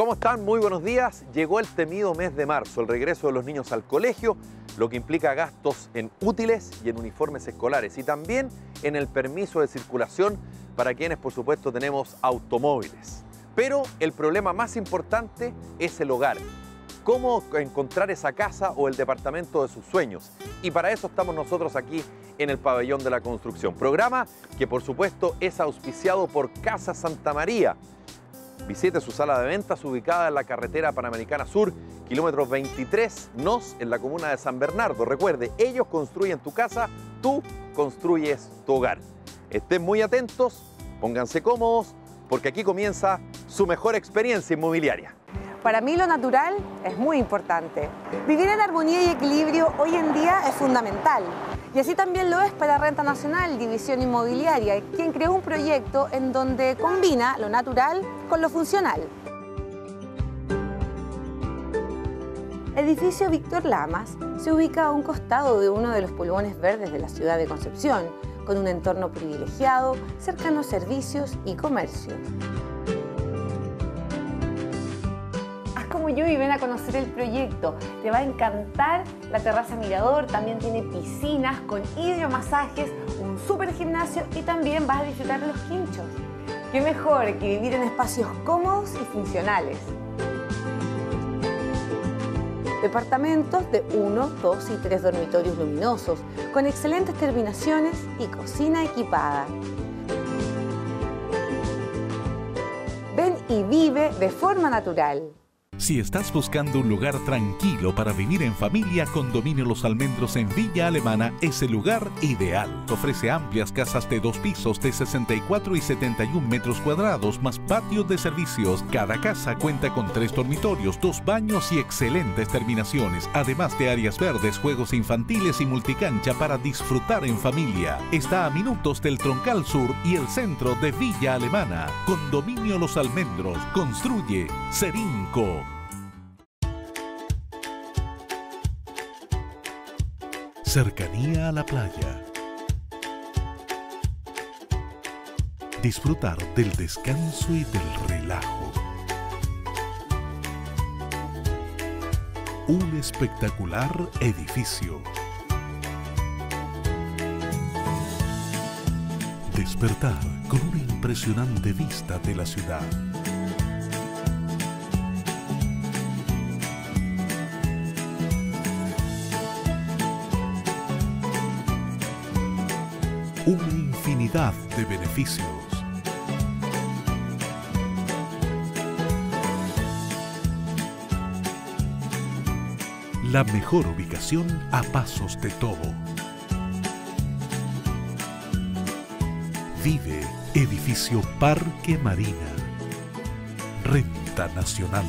¿Cómo están? Muy buenos días. Llegó el temido mes de marzo, el regreso de los niños al colegio, lo que implica gastos en útiles y en uniformes escolares y también en el permiso de circulación para quienes, por supuesto, tenemos automóviles. Pero el problema más importante es el hogar. ¿Cómo encontrar esa casa o el departamento de sus sueños? Y para eso estamos nosotros aquí en el Pabellón de la Construcción. Programa que, por supuesto, es auspiciado por Casa Santa María. Visite su sala de ventas ubicada en la carretera Panamericana Sur, kilómetro 23 NOS, en la comuna de San Bernardo. Recuerde, ellos construyen tu casa, tú construyes tu hogar. Estén muy atentos, pónganse cómodos, porque aquí comienza su mejor experiencia inmobiliaria. Para mí lo natural es muy importante. Vivir en armonía y equilibrio hoy en día es fundamental. Y así también lo es para Renta Nacional, División Inmobiliaria, quien creó un proyecto en donde combina lo natural con lo funcional. Edificio Víctor Lamas se ubica a un costado de uno de los pulmones verdes de la ciudad de Concepción, con un entorno privilegiado, cercano a servicios y comercio. Como yo y ven a conocer el proyecto. Te va a encantar la terraza mirador, también tiene piscinas con hidromasajes, un super gimnasio y también vas a disfrutar de los quinchos. Qué mejor que vivir en espacios cómodos y funcionales. Departamentos de 1, 2 y 3 dormitorios luminosos, con excelentes terminaciones y cocina equipada. Ven y vive de forma natural. Si estás buscando un lugar tranquilo para vivir en familia, Condominio Los Almendros en Villa Alemana es el lugar ideal. Ofrece amplias casas de 2 pisos de 64 y 71 metros cuadrados más patios de servicios. Cada casa cuenta con 3 dormitorios, 2 baños y excelentes terminaciones, además de áreas verdes, juegos infantiles y multicancha para disfrutar en familia. Está a minutos del Troncal Sur y el centro de Villa Alemana. Condominio Los Almendros. Construye Serinco. Cercanía a la playa. Disfrutar del descanso y del relajo. Un espectacular edificio. Despertar con una impresionante vista de la ciudad. Una infinidad de beneficios. La mejor ubicación a pasos de todo. Vive Edificio Parque Marina. Renta Nacional.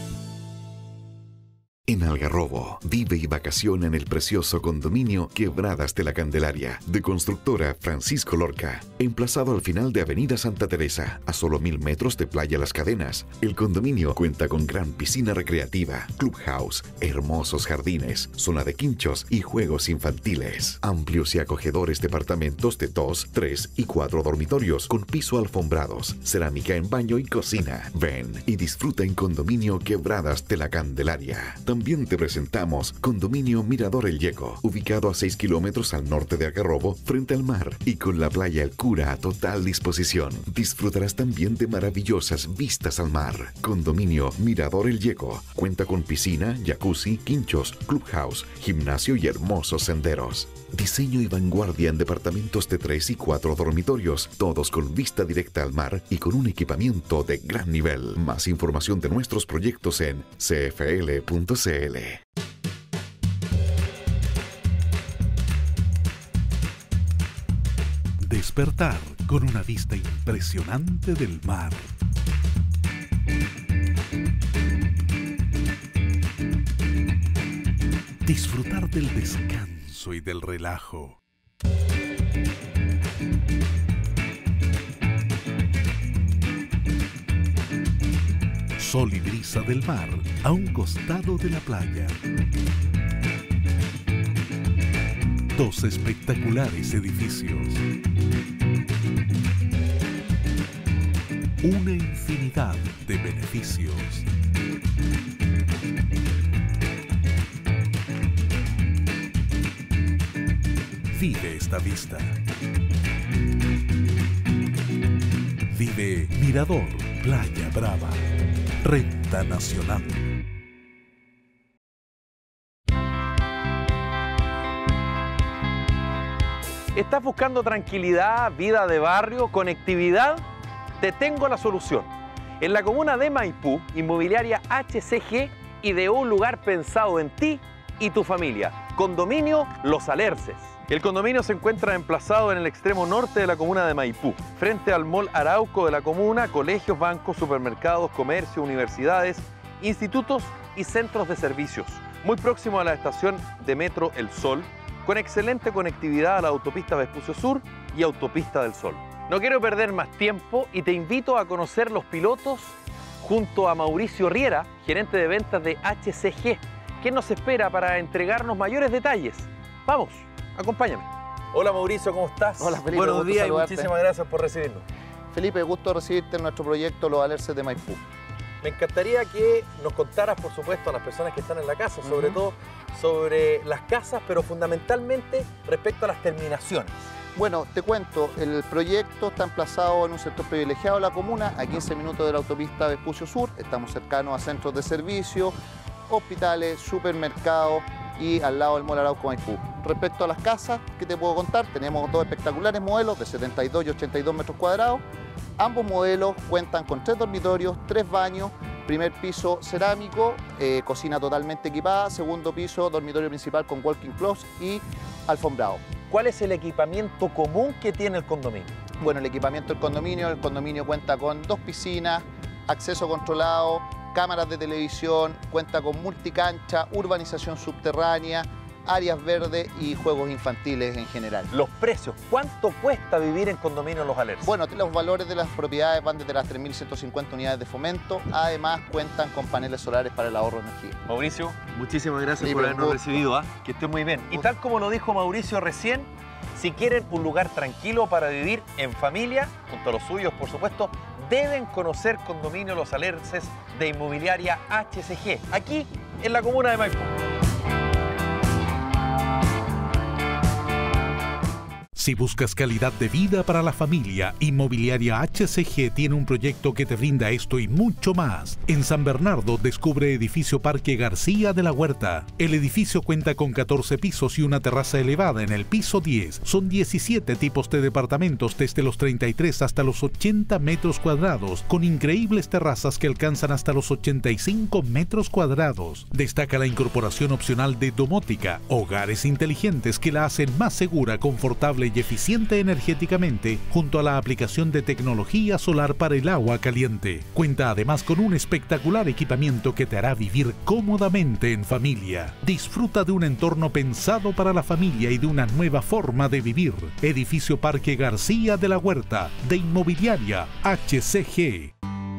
En Algarrobo, vive y vacaciona en el precioso condominio Quebradas de la Candelaria, de constructora Francisco Lorca, emplazado al final de Avenida Santa Teresa, a solo 1000 metros de Playa Las Cadenas. El condominio cuenta con gran piscina recreativa, clubhouse, hermosos jardines, zona de quinchos y juegos infantiles, amplios y acogedores departamentos de 2, 3 y 4 dormitorios, con piso alfombrados, cerámica en baño y cocina. Ven y disfruta en condominio Quebradas de la Candelaria. También te presentamos Condominio Mirador El Yeco, ubicado a 6 kilómetros al norte de Algarrobo, frente al mar y con la playa El Cura a total disposición. Disfrutarás también de maravillosas vistas al mar. Condominio Mirador El Yeco cuenta con piscina, jacuzzi, quinchos, clubhouse, gimnasio y hermosos senderos. Diseño y vanguardia en departamentos de 3 y 4 dormitorios, todos con vista directa al mar y con un equipamiento de gran nivel. Más información de nuestros proyectos en cfl.cl. Despertar con una vista impresionante del mar. Disfrutar del descanso y del relajo. Sol y brisa del mar a un costado de la playa. 2 espectaculares edificios. una infinidad de beneficios. Vive esta vista. Vive Mirador Playa Brava. Renta Nacional. ¿Estás buscando tranquilidad, vida de barrio, conectividad? Te tengo la solución. En la comuna de Maipú, Inmobiliaria HCG ideó un lugar pensado en ti y tu familia. Condominio Los Alerces. El condominio se encuentra emplazado en el extremo norte de la comuna de Maipú, frente al Mall Arauco de la comuna, colegios, bancos, supermercados, comercio, universidades, institutos y centros de servicios. Muy próximo a la estación de metro El Sol, con excelente conectividad a la autopista Vespucio Sur y autopista del Sol. No quiero perder más tiempo y te invito a conocer los pilotos junto a Mauricio Riera, gerente de ventas de HCG, quien nos espera para entregarnos mayores detalles. Vamos, acompáñame. Hola Mauricio, ¿cómo estás? Hola Felipe, buenos días y muchísimas gracias por recibirnos. Felipe, gusto recibirte en nuestro proyecto Los Alerces de Maipú. Me encantaría que nos contaras, por supuesto, a las personas que están en la casa, sobre todo sobre las casas, pero fundamentalmente respecto a las terminaciones. Bueno, te cuento, el proyecto está emplazado en un sector privilegiado de la comuna, a 15 minutos de la autopista Vespucio Sur. Estamos cercanos a centros de servicio, hospitales, supermercados y al lado del Mall Arauco Maipú. Respecto a las casas, ¿qué te puedo contar? Tenemos dos espectaculares modelos de 72 y 82 metros cuadrados. Ambos modelos cuentan con 3 dormitorios, 3 baños, primer piso cerámico, cocina totalmente equipada, segundo piso, dormitorio principal con walk-in closet y alfombrado. ¿Cuál es el equipamiento común que tiene el condominio? Bueno, el equipamiento del condominio cuenta con 2 piscinas, acceso controlado, cámaras de televisión, cuenta con multicancha, urbanización subterránea, áreas verdes y juegos infantiles en general. Los precios, ¿cuánto cuesta vivir en condominio Los Alerces? Bueno, los valores de las propiedades van desde las 3.150 unidades de fomento, además cuentan con paneles solares para el ahorro de energía. Mauricio, muchísimas gracias Sí, por pero habernos gusto. recibido, que esté muy bien. Y tal como lo dijo Mauricio recién, si quieren un lugar tranquilo para vivir en familia, junto a los suyos por supuesto, deben conocer Condominio Los Alerces de Inmobiliaria HCG, aquí en la comuna de Maipú. Si buscas calidad de vida para la familia, Inmobiliaria HCG tiene un proyecto que te brinda esto y mucho más. En San Bernardo descubre Edificio Parque García de la Huerta. El edificio cuenta con 14 pisos y una terraza elevada en el piso 10. Son 17 tipos de departamentos desde los 33 hasta los 80 metros cuadrados, con increíbles terrazas que alcanzan hasta los 85 metros cuadrados. Destaca la incorporación opcional de domótica, hogares inteligentes que la hacen más segura, confortable y eficiente energéticamente, junto a la aplicación de tecnología solar para el agua caliente. Cuenta además con un espectacular equipamiento que te hará vivir cómodamente en familia. Disfruta de un entorno pensado para la familia y de una nueva forma de vivir. Edificio Parque García de la Huerta, de Inmobiliaria HCG.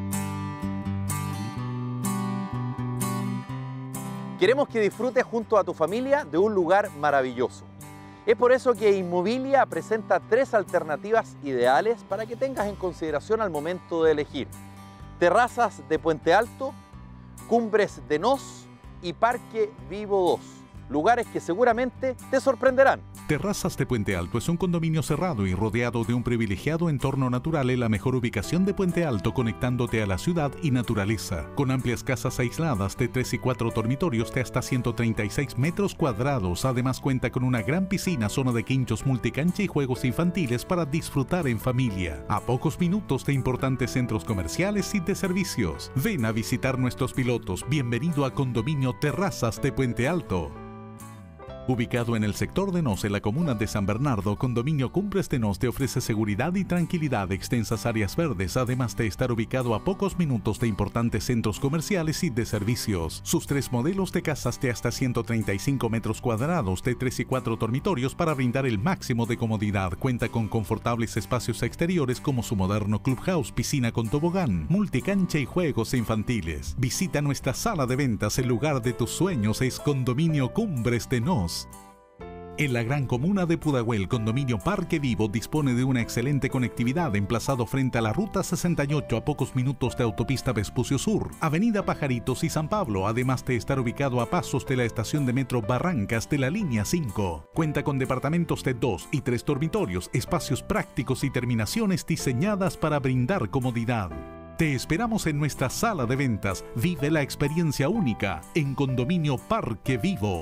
Queremos que disfrutes junto a tu familia de un lugar maravilloso. Es por eso que Inmobilia presenta 3 alternativas ideales para que tengas en consideración al momento de elegir. Terrazas de Puente Alto, Cumbres de Nos y Parque Vivo 2. Lugares que seguramente te sorprenderán. Terrazas de Puente Alto es un condominio cerrado y rodeado de un privilegiado entorno natural en la mejor ubicación de Puente Alto, conectándote a la ciudad y naturaleza. Con amplias casas aisladas de 3 y 4 dormitorios de hasta 136 metros cuadrados. Además cuenta con una gran piscina, zona de quinchos, multicancha y juegos infantiles para disfrutar en familia. A pocos minutos de importantes centros comerciales y de servicios. Ven a visitar nuestros pilotos. Bienvenido a Condominio Terrazas de Puente Alto. Ubicado en el sector de Nos, en la comuna de San Bernardo, Condominio Cumbres de Nos te ofrece seguridad y tranquilidad, extensas áreas verdes, además de estar ubicado a pocos minutos de importantes centros comerciales y de servicios. Sus 3 modelos de casas de hasta 135 metros cuadrados, de 3 y 4 dormitorios para brindar el máximo de comodidad. Cuenta con confortables espacios exteriores como su moderno clubhouse, piscina con tobogán, multicancha y juegos infantiles. Visita nuestra sala de ventas, el lugar de tus sueños es Condominio Cumbres de Nos. En la gran comuna de Pudahuel, Condominio Parque Vivo dispone de una excelente conectividad emplazado frente a la Ruta 68 a pocos minutos de Autopista Vespucio Sur, Avenida Pajaritos y San Pablo, además de estar ubicado a pasos de la estación de metro Barrancas de la línea 5. Cuenta con departamentos de 2 y 3 dormitorios, espacios prácticos y terminaciones diseñadas para brindar comodidad. Te esperamos en nuestra sala de ventas. Vive la experiencia única en Condominio Parque Vivo.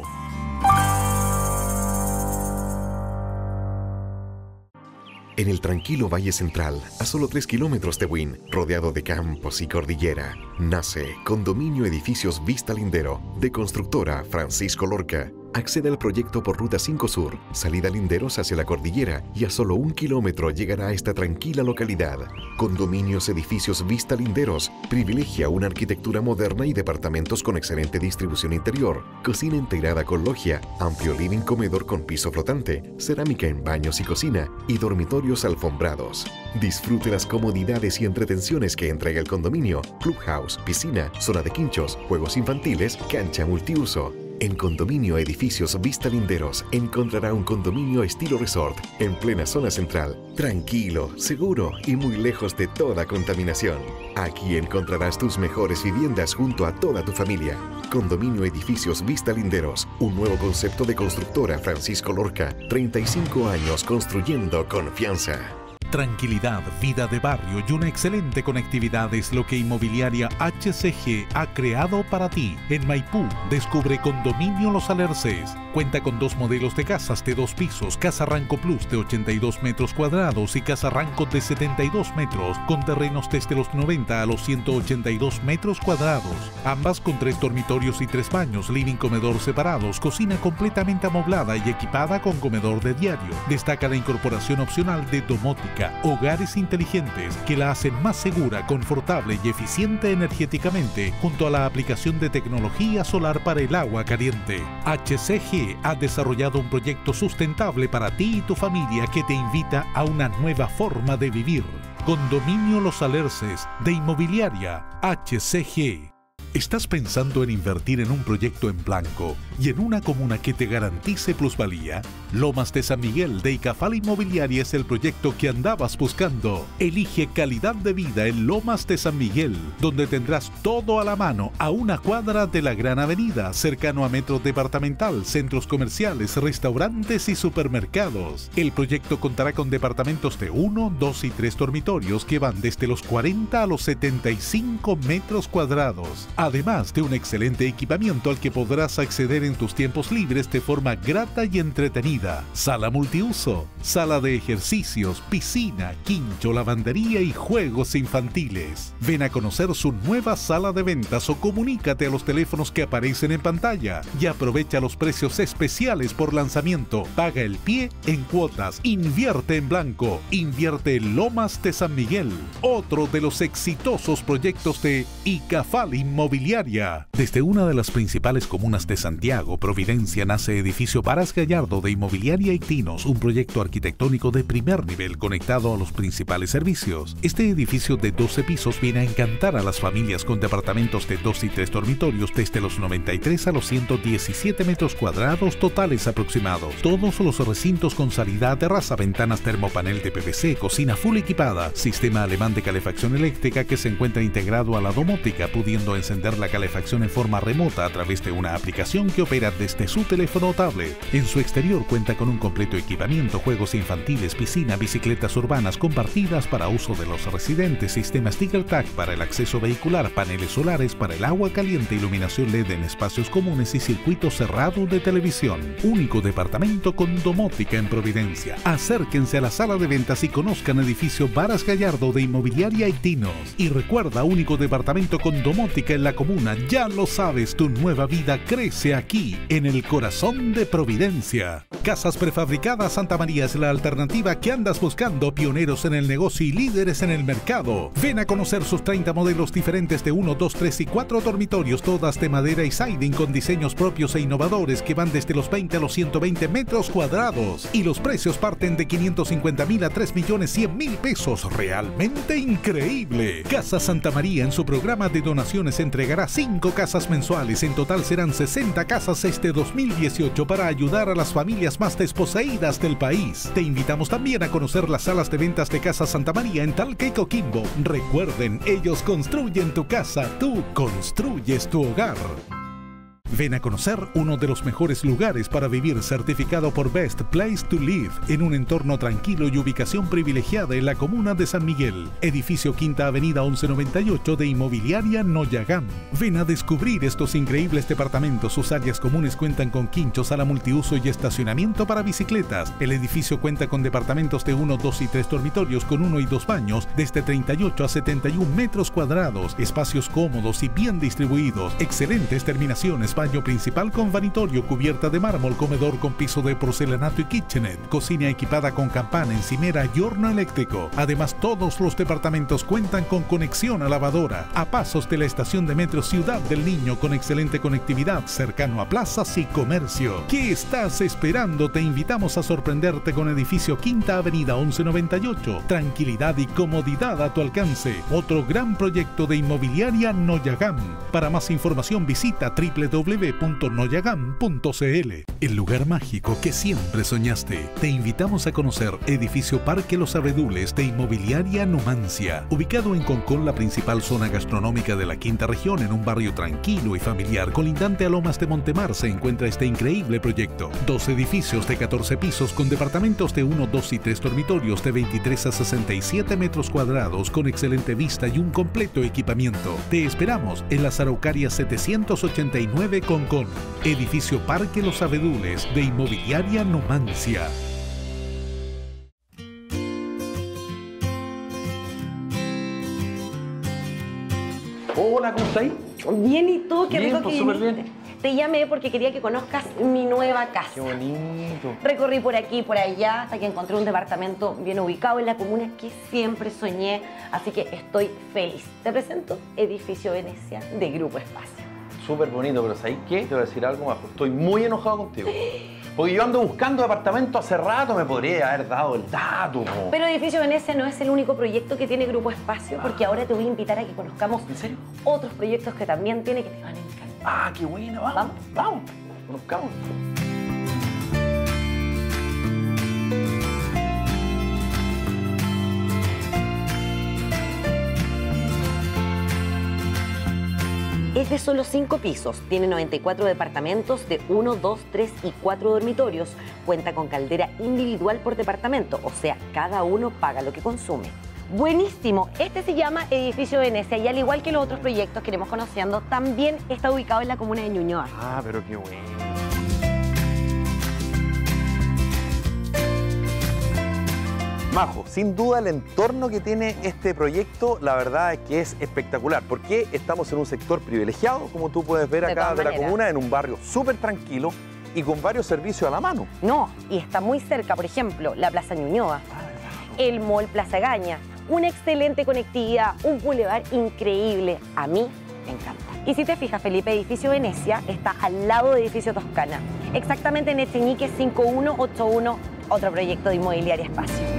En el tranquilo Valle Central, a solo 3 kilómetros de Buin, rodeado de campos y cordillera, nace Condominio Edificios Vista Lindero, de constructora Francisco Lorca. Accede al proyecto por Ruta 5 Sur, salida Linderos hacia la cordillera, y a solo 1 kilómetro llegará a esta tranquila localidad. Condominios Edificios Vista Linderos privilegia una arquitectura moderna y departamentos con excelente distribución interior, cocina integrada con logia, amplio living comedor con piso flotante, cerámica en baños y cocina y dormitorios alfombrados. Disfrute las comodidades y entretenciones que entrega el condominio: clubhouse, piscina, zona de quinchos, juegos infantiles, cancha multiuso. En Condominio Edificios Vista Linderos encontrará un condominio estilo resort en plena zona central, tranquilo, seguro y muy lejos de toda contaminación. Aquí encontrarás tus mejores viviendas junto a toda tu familia. Condominio Edificios Vista Linderos, un nuevo concepto de constructora Francisco Lorca, 35 años construyendo confianza. Tranquilidad, vida de barrio y una excelente conectividad es lo que Inmobiliaria HCG ha creado para ti. En Maipú, descubre Condominio Los Alerces. Cuenta con 2 modelos de casas de 2 pisos, Casa Ranco Plus de 82 metros cuadrados y Casa Ranco de 72 metros, con terrenos desde los 90 a los 182 metros cuadrados. Ambas con 3 dormitorios y 3 baños, living comedor separados, cocina completamente amoblada y equipada con comedor de diario. Destaca la incorporación opcional de domótica, hogares inteligentes que la hacen más segura, confortable y eficiente energéticamente, junto a la aplicación de tecnología solar para el agua caliente. HCG ha desarrollado un proyecto sustentable para ti y tu familia que te invita a una nueva forma de vivir. Condominio Los Alerces, de Inmobiliaria HCG. ¿Estás pensando en invertir en un proyecto en blanco y en una comuna que te garantice plusvalía? Lomas de San Miguel de Icafal Inmobiliaria es el proyecto que andabas buscando. Elige calidad de vida en Lomas de San Miguel, donde tendrás todo a la mano a 1 cuadra de la Gran Avenida, cercano a metro departamental, centros comerciales, restaurantes y supermercados. El proyecto contará con departamentos de 1, 2 y 3 dormitorios que van desde los 40 a los 75 metros cuadrados. Además de un excelente equipamiento al que podrás acceder en tus tiempos libres de forma grata y entretenida. Sala multiuso, sala de ejercicios, piscina, quincho, lavandería y juegos infantiles. Ven a conocer su nueva sala de ventas o comunícate a los teléfonos que aparecen en pantalla y aprovecha los precios especiales por lanzamiento. Paga el pie en cuotas, invierte en blanco, invierte en Lomas de San Miguel. Otro de los exitosos proyectos de Icafal Inmobiliaria. Desde una de las principales comunas de Santiago, Providencia, nace Edificio Varas Gallardo de Inmobiliaria Ictinos, un proyecto arquitectónico de primer nivel conectado a los principales servicios. Este edificio de 12 pisos viene a encantar a las familias con departamentos de 2 y 3 dormitorios desde los 93 a los 117 metros cuadrados totales aproximados. Todos los recintos con salida a terraza, ventanas termopanel de PVC, cocina full equipada, sistema alemán de calefacción eléctrica que se encuentra integrado a la domótica, pudiendo encender la calefacción en forma remota a través de una aplicación que opera desde su teléfono o tablet. En su exterior cuenta con un completo equipamiento, juegos infantiles, piscina, bicicletas urbanas compartidas para uso de los residentes, sistema Sticker Tag para el acceso vehicular, paneles solares para el agua caliente, iluminación LED en espacios comunes y circuito cerrado de televisión. Único departamento con domótica en Providencia. Acérquense a la sala de ventas y conozcan Edificio Varas Gallardo de Inmobiliaria Ictinos. Y recuerda, único departamento con domótica en la comuna. Ya lo sabes, tu nueva vida crece aquí, en el corazón de Providencia. Casas Prefabricadas Santa María es la alternativa que andas buscando, pioneros en el negocio y líderes en el mercado. Ven a conocer sus 30 modelos diferentes de 1, 2, 3 y 4 dormitorios, todas de madera y siding con diseños propios e innovadores que van desde los 20 a los 120 metros cuadrados. Y los precios parten de 550,000 a 3.100.000 pesos. Realmente increíble. Casa Santa María en su programa de donaciones entregará 5 casas mensuales. En total serán 60 casas este 2018 para ayudar a las familias inmobiliarias más desposeídas del país. Te invitamos también a conocer las salas de ventas de Casa Santa María en Talca y Coquimbo. Recuerden, ellos construyen tu casa, tú construyes tu hogar. Ven a conocer uno de los mejores lugares para vivir, certificado por Best Place to Live, en un entorno tranquilo y ubicación privilegiada en la comuna de San Miguel. Edificio Quinta Avenida 1198 de Inmobiliaria Noyagam. Ven a descubrir estos increíbles departamentos. Sus áreas comunes cuentan con quincho, sala multiuso y estacionamiento para bicicletas. El edificio cuenta con departamentos de 1, 2 y 3 dormitorios con 1 y 2 baños, desde 38 a 71 metros cuadrados, espacios cómodos y bien distribuidos, excelentes terminaciones, baño principal con vanitorio, cubierta de mármol, comedor con piso de porcelanato y kitchenette, cocina equipada con campana, encimera y horno eléctrico. Además, todos los departamentos cuentan con conexión a lavadora, a pasos de la estación de metro Ciudad del Niño, con excelente conectividad, cercano a plazas y comercio. ¿Qué estás esperando? Te invitamos a sorprenderte con edificio Quinta Avenida 1198. Tranquilidad y comodidad a tu alcance. Otro gran proyecto de Inmobiliaria Noyagam. Para más información visita www.noyagam.cl. El lugar mágico que siempre soñaste. Te invitamos a conocer edificio Parque Los Abedules de Inmobiliaria Numancia. Ubicado en Concón, la principal zona gastronómica de la quinta región, en un barrio tranquilo y familiar colindante a Lomas de Montemar, se encuentra este increíble proyecto. 2 edificios de 14 pisos con departamentos de 1, 2 y 3 dormitorios de 23 a 67 metros cuadrados, con excelente vista y un completo equipamiento. Te esperamos en las Araucarias 789 Concón. Edificio Parque Los Abedules de Inmobiliaria Numancia. Hola, ¿cómo estás? Bien, ¿y tú? Qué Bien, rico pues, que súper viniste. bien. Te llamé porque quería que conozcas mi nueva casa. Qué bonito. Recorrí por aquí y por allá hasta que encontré un departamento bien ubicado en la comuna que siempre soñé, así que estoy feliz. Te presento Edificio Venecia de Grupo Espacio. Súper bonito, pero ¿sabes qué? Te voy a decir algo más. Estoy muy enojado contigo. Porque yo ando buscando departamento hace rato, me podría haber dado el dato. Po. Pero Edificio Venecia no es el único proyecto que tiene Grupo Espacio, porque ahora te voy a invitar a que conozcamos ¿En serio? otros proyectos que también tiene que te van a encantar. Ah, qué bueno, vamos. Vamos. Conozcamos. Es de solo 5 pisos, tiene 94 departamentos de 1, 2, 3 y 4 dormitorios. Cuenta con caldera individual por departamento, o sea, cada uno paga lo que consume. Buenísimo, este se llama Edificio Venecia y al igual que los otros proyectos que iremos conociendo, también está ubicado en la comuna de Ñuñoa. Ah, pero qué bueno. Majo, sin duda el entorno que tiene este proyecto, la verdad es que es espectacular, porque estamos en un sector privilegiado, como tú puedes ver acá de la comuna, en un barrio súper tranquilo y con varios servicios a la mano. No, y está muy cerca, por ejemplo, la Plaza Ñuñoa, el Mall Plaza Gaña, una excelente conectividad, un bulevar increíble. A mí me encanta. Y si te fijas, Felipe, Edificio Venecia está al lado de Edificio Toscana, exactamente en Echeñique 5181, otro proyecto de Inmobiliaria Espacio.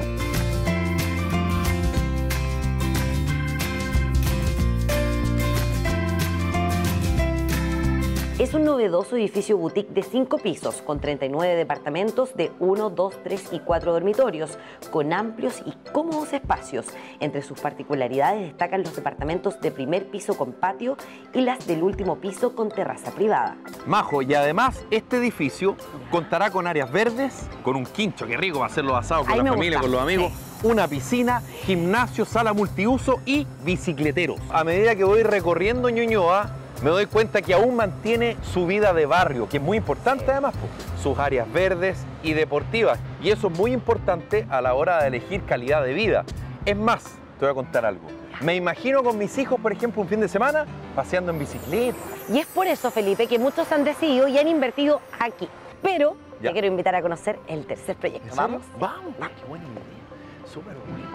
Es un novedoso edificio boutique de 5 pisos, con 39 departamentos de 1, 2, 3 y 4 dormitorios, con amplios y cómodos espacios. Entre sus particularidades destacan los departamentos de primer piso con patio y las del último piso con terraza privada. Majo, y además este edificio contará con áreas verdes, con un quincho, qué rico va a hacer los asados con la familia, con los amigos, una piscina, gimnasio, sala multiuso y bicicleteros. A medida que voy recorriendo Ñuñoa, me doy cuenta que aún mantiene su vida de barrio, que es muy importante además, sus áreas verdes y deportivas. Y eso es muy importante a la hora de elegir calidad de vida. Es más, te voy a contar algo. Me imagino con mis hijos, por ejemplo, un fin de semana, paseando en bicicleta. Y es por eso, Felipe, que muchos han decidido y han invertido aquí. Pero te quiero invitar a conocer el tercer proyecto. ¿Vamos? Vamos. Qué buena idea. Súper bueno.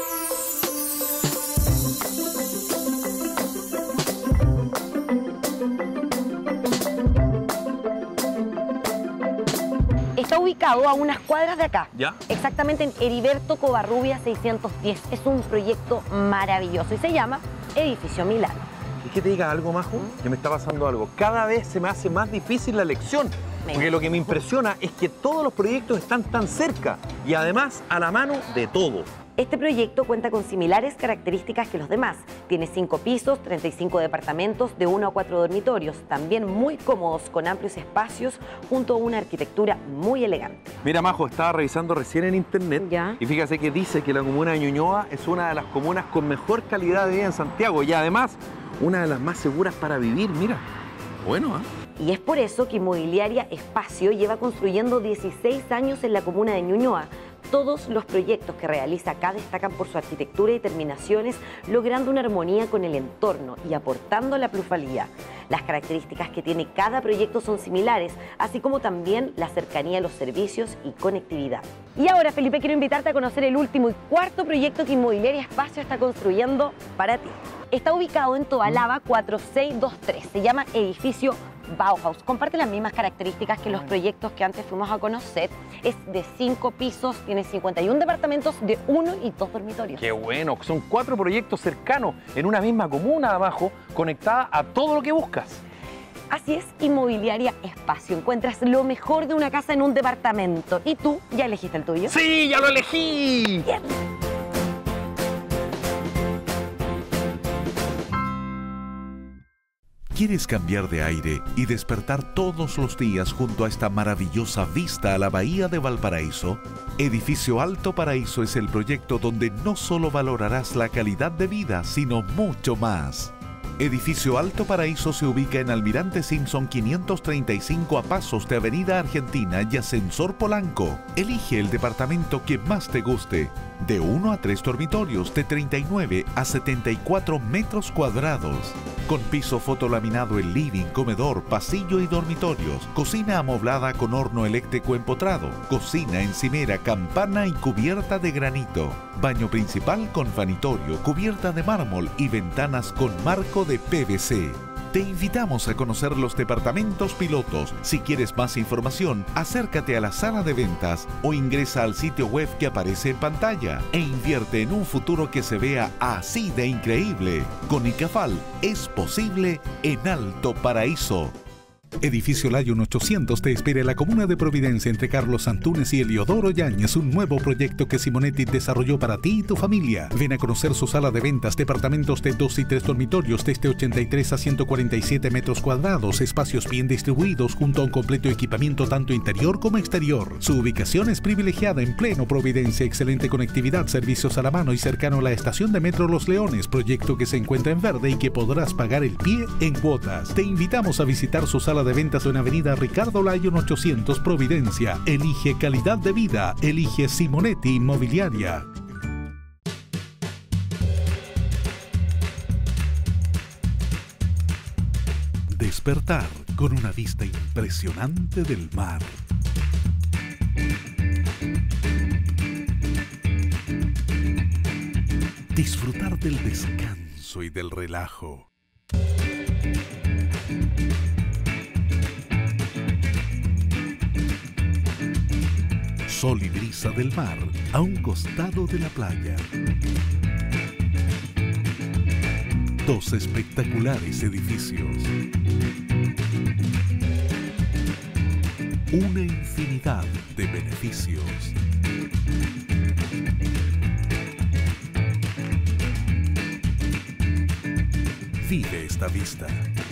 Está ubicado a unas cuadras de acá, ¿Ya? Exactamente en Heriberto Covarrubia 610. Es un proyecto maravilloso y se llama Edificio Milano. ¿Es que te diga algo, Majo? Que me está pasando algo. Cada vez se me hace más difícil la elección. Porque lo que me impresiona es que todos los proyectos están tan cerca y además a la mano de todo. Este proyecto cuenta con similares características que los demás. Tiene 5 pisos, 35 departamentos de 1 a 4 dormitorios, también muy cómodos, con amplios espacios, junto a una arquitectura muy elegante. Mira, Majo, estaba revisando recién en internet ¿Ya? y fíjate que dice que la comuna de Ñuñoa es una de las comunas con mejor calidad de vida en Santiago y además una de las más seguras para vivir. Mira, bueno, Y es por eso que Inmobiliaria Espacio lleva construyendo 16 años en la comuna de Ñuñoa. Todos los proyectos que realiza acá destacan por su arquitectura y terminaciones, logrando una armonía con el entorno y aportando la plusvalía. Las características que tiene cada proyecto son similares, así como también la cercanía a los servicios y conectividad. Y ahora, Felipe, quiero invitarte a conocer el último y cuarto proyecto que Inmobiliaria Espacio está construyendo para ti. Está ubicado en Tobalaba 4623, se llama Edificio Bauhaus. Comparte las mismas características que los proyectos que antes fuimos a conocer. Es de 5 pisos, tiene 51 departamentos de 1 y 2 dormitorios. qué bueno, son 4 proyectos cercanos en una misma comuna abajo, conectada a todo lo que buscas. Así es, Inmobiliaria Espacio. Encuentras lo mejor de una casa en un departamento. ¿Y tú ya elegiste el tuyo? ¡Sí, ya lo elegí! Bien. ¿Quieres cambiar de aire y despertar todos los días junto a esta maravillosa vista a la bahía de Valparaíso? Edificio Alto Paraíso es el proyecto donde no solo valorarás la calidad de vida, sino mucho más. Edificio Alto Paraíso se ubica en Almirante Simpson 535 a pasos de Avenida Argentina y Ascensor Polanco. Elige el departamento que más te guste, de 1 a 3 dormitorios de 39 a 74 metros cuadrados. Con piso fotolaminado en living, comedor, pasillo y dormitorios. Cocina amoblada con horno eléctrico empotrado. Cocina encimera, campana y cubierta de granito. Baño principal con vanitorio, cubierta de mármol y ventanas con marco de PVC. Te invitamos a conocer los departamentos pilotos. Si quieres más información, acércate a la sala de ventas o ingresa al sitio web que aparece en pantalla e invierte en un futuro que se vea así de increíble. Con ICAFAL es posible en Alto Paraíso. Edificio Lyon 800 te espera en la comuna de Providencia entre Carlos Antunes y Eliodoro Yáñez, un nuevo proyecto que Simonetti desarrolló para ti y tu familia. Ven a conocer su sala de ventas, departamentos de 2 y 3 dormitorios desde 83 a 147 metros cuadrados, espacios bien distribuidos junto a un completo equipamiento tanto interior como exterior. Su ubicación es privilegiada en pleno Providencia, excelente conectividad, servicios a la mano y cercano a la estación de metro Los Leones, proyecto que se encuentra en verde y que podrás pagar el pie en cuotas. Te invitamos a visitar su sala de ventas en Avenida Ricardo Lyon 800 Providencia. Elige calidad de vida, elige Simonetti Inmobiliaria. Despertar con una vista impresionante del mar. Disfrutar del descanso y del relajo. Sol y brisa del mar a un costado de la playa. 2 espectaculares edificios. Una infinidad de beneficios. Vive esta vista.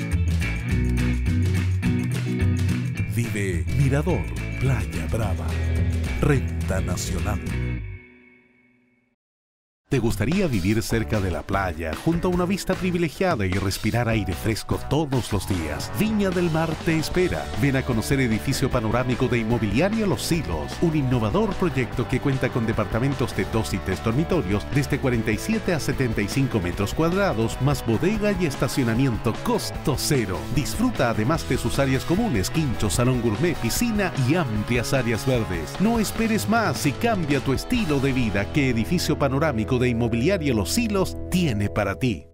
Vive Mirador Playa Brava. Renta Nacional. ¿Te gustaría vivir cerca de la playa, junto a una vista privilegiada y respirar aire fresco todos los días? Viña del Mar te espera. Ven a conocer Edificio Panorámico de Inmobiliaria Los Silos, un innovador proyecto que cuenta con departamentos de 2 y 3 dormitorios desde 47 a 75 metros cuadrados, más bodega y estacionamiento costo cero. Disfruta además de sus áreas comunes, quincho, salón gourmet, piscina y amplias áreas verdes. No esperes más y cambia tu estilo de vida que Edificio Panorámico de Inmobiliaria Los Silos tiene para ti.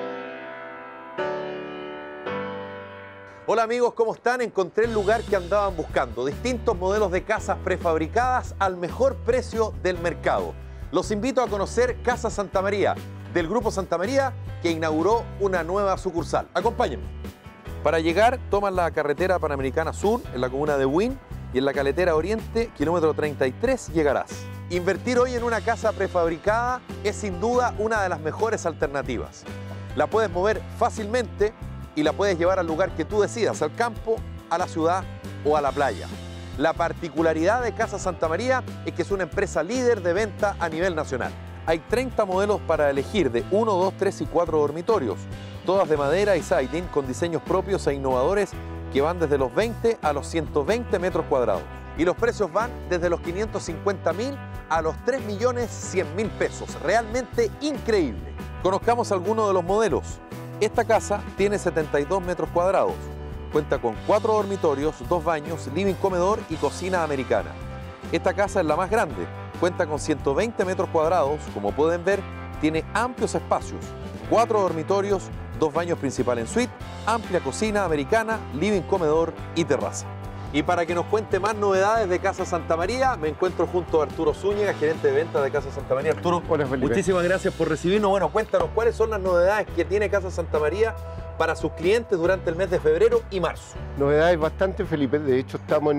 Hola amigos, ¿cómo están? Encontré el lugar que andaban buscando. Distintos modelos de casas prefabricadas al mejor precio del mercado. Los invito a conocer Casa Santa María, del Grupo Santa María, que inauguró una nueva sucursal. Acompáñenme. Para llegar, toman la carretera Panamericana Sur en la comuna de Buin y en la Caletera Oriente, kilómetro 33, llegarás. Invertir hoy en una casa prefabricada es sin duda una de las mejores alternativas. La puedes mover fácilmente y la puedes llevar al lugar que tú decidas, al campo, a la ciudad o a la playa. La particularidad de Casa Santa María es que es una empresa líder de venta a nivel nacional. Hay 30 modelos para elegir de 1, 2, 3 y 4 dormitorios, todas de madera y siding con diseños propios e innovadores que van desde los 20 a los 120 metros cuadrados. Y los precios van desde los 550.000 a los 3.100.000 pesos. Realmente increíble. Conozcamos algunos de los modelos. Esta casa tiene 72 metros cuadrados. Cuenta con 4 dormitorios, 2 baños, living, comedor y cocina americana. Esta casa es la más grande. Cuenta con 120 metros cuadrados. Como pueden ver, tiene amplios espacios. 4 dormitorios, 2 baños principales en suite, amplia cocina americana, living, comedor y terraza. Y para que nos cuente más novedades de Casa Santa María, me encuentro junto a Arturo Zúñiga, gerente de ventas de Casa Santa María. Arturo, hola, Felipe. Muchísimas gracias por recibirnos. Bueno, cuéntanos, ¿cuáles son las novedades que tiene Casa Santa María para sus clientes durante el mes de febrero y marzo? Novedades bastante, Felipe. De hecho, estamos en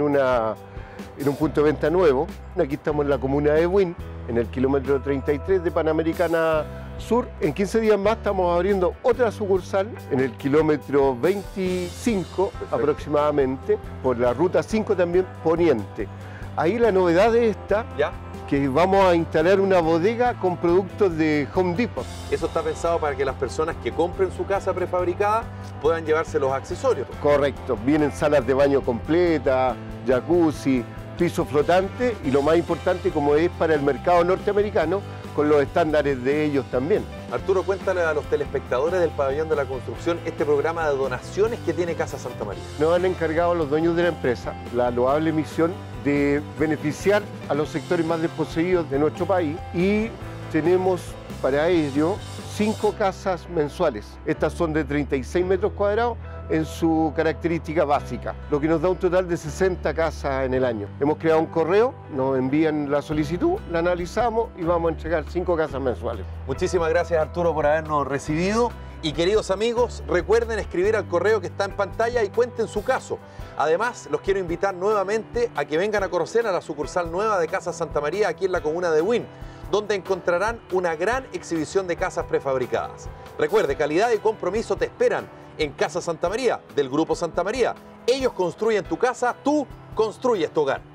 un punto de venta nuevo. Aquí estamos en la comuna de Buin, en el kilómetro 33 de Panamericana Sur. En 15 días más estamos abriendo otra sucursal en el kilómetro 25 aproximadamente, por la ruta 5 también poniente. Ahí la novedad de esta, que vamos a instalar una bodega con productos de Home Depot. Eso está pensado para que las personas que compren su casa prefabricada puedan llevarse los accesorios. Correcto, vienen salas de baño completa, jacuzzi, piso flotante y lo más importante, como es para el mercado norteamericano, con los estándares de ellos también. Arturo, cuéntale a los telespectadores del Pabellón de la Construcción este programa de donaciones que tiene Casa Santa María. Nos han encargado los dueños de la empresa la loable misión de beneficiar a los sectores más desposeídos de nuestro país y tenemos para ello 5 casas mensuales. Estas son de 36 metros cuadrados en su característica básica, lo que nos da un total de 60 casas en el año. Hemos creado un correo, nos envían la solicitud, la analizamos y vamos a entregar 5 casas mensuales. Muchísimas gracias, Arturo, por habernos recibido. Y queridos amigos, recuerden escribir al correo que está en pantalla y cuenten su caso. Además, los quiero invitar nuevamente a que vengan a conocer a la sucursal nueva de Casa Santa María aquí en la comuna de Buin, donde encontrarán una gran exhibición de casas prefabricadas. Recuerde, calidad y compromiso te esperan en Casa Santa María, del Grupo Santa María. Ellos construyen tu casa, tú construyes tu hogar.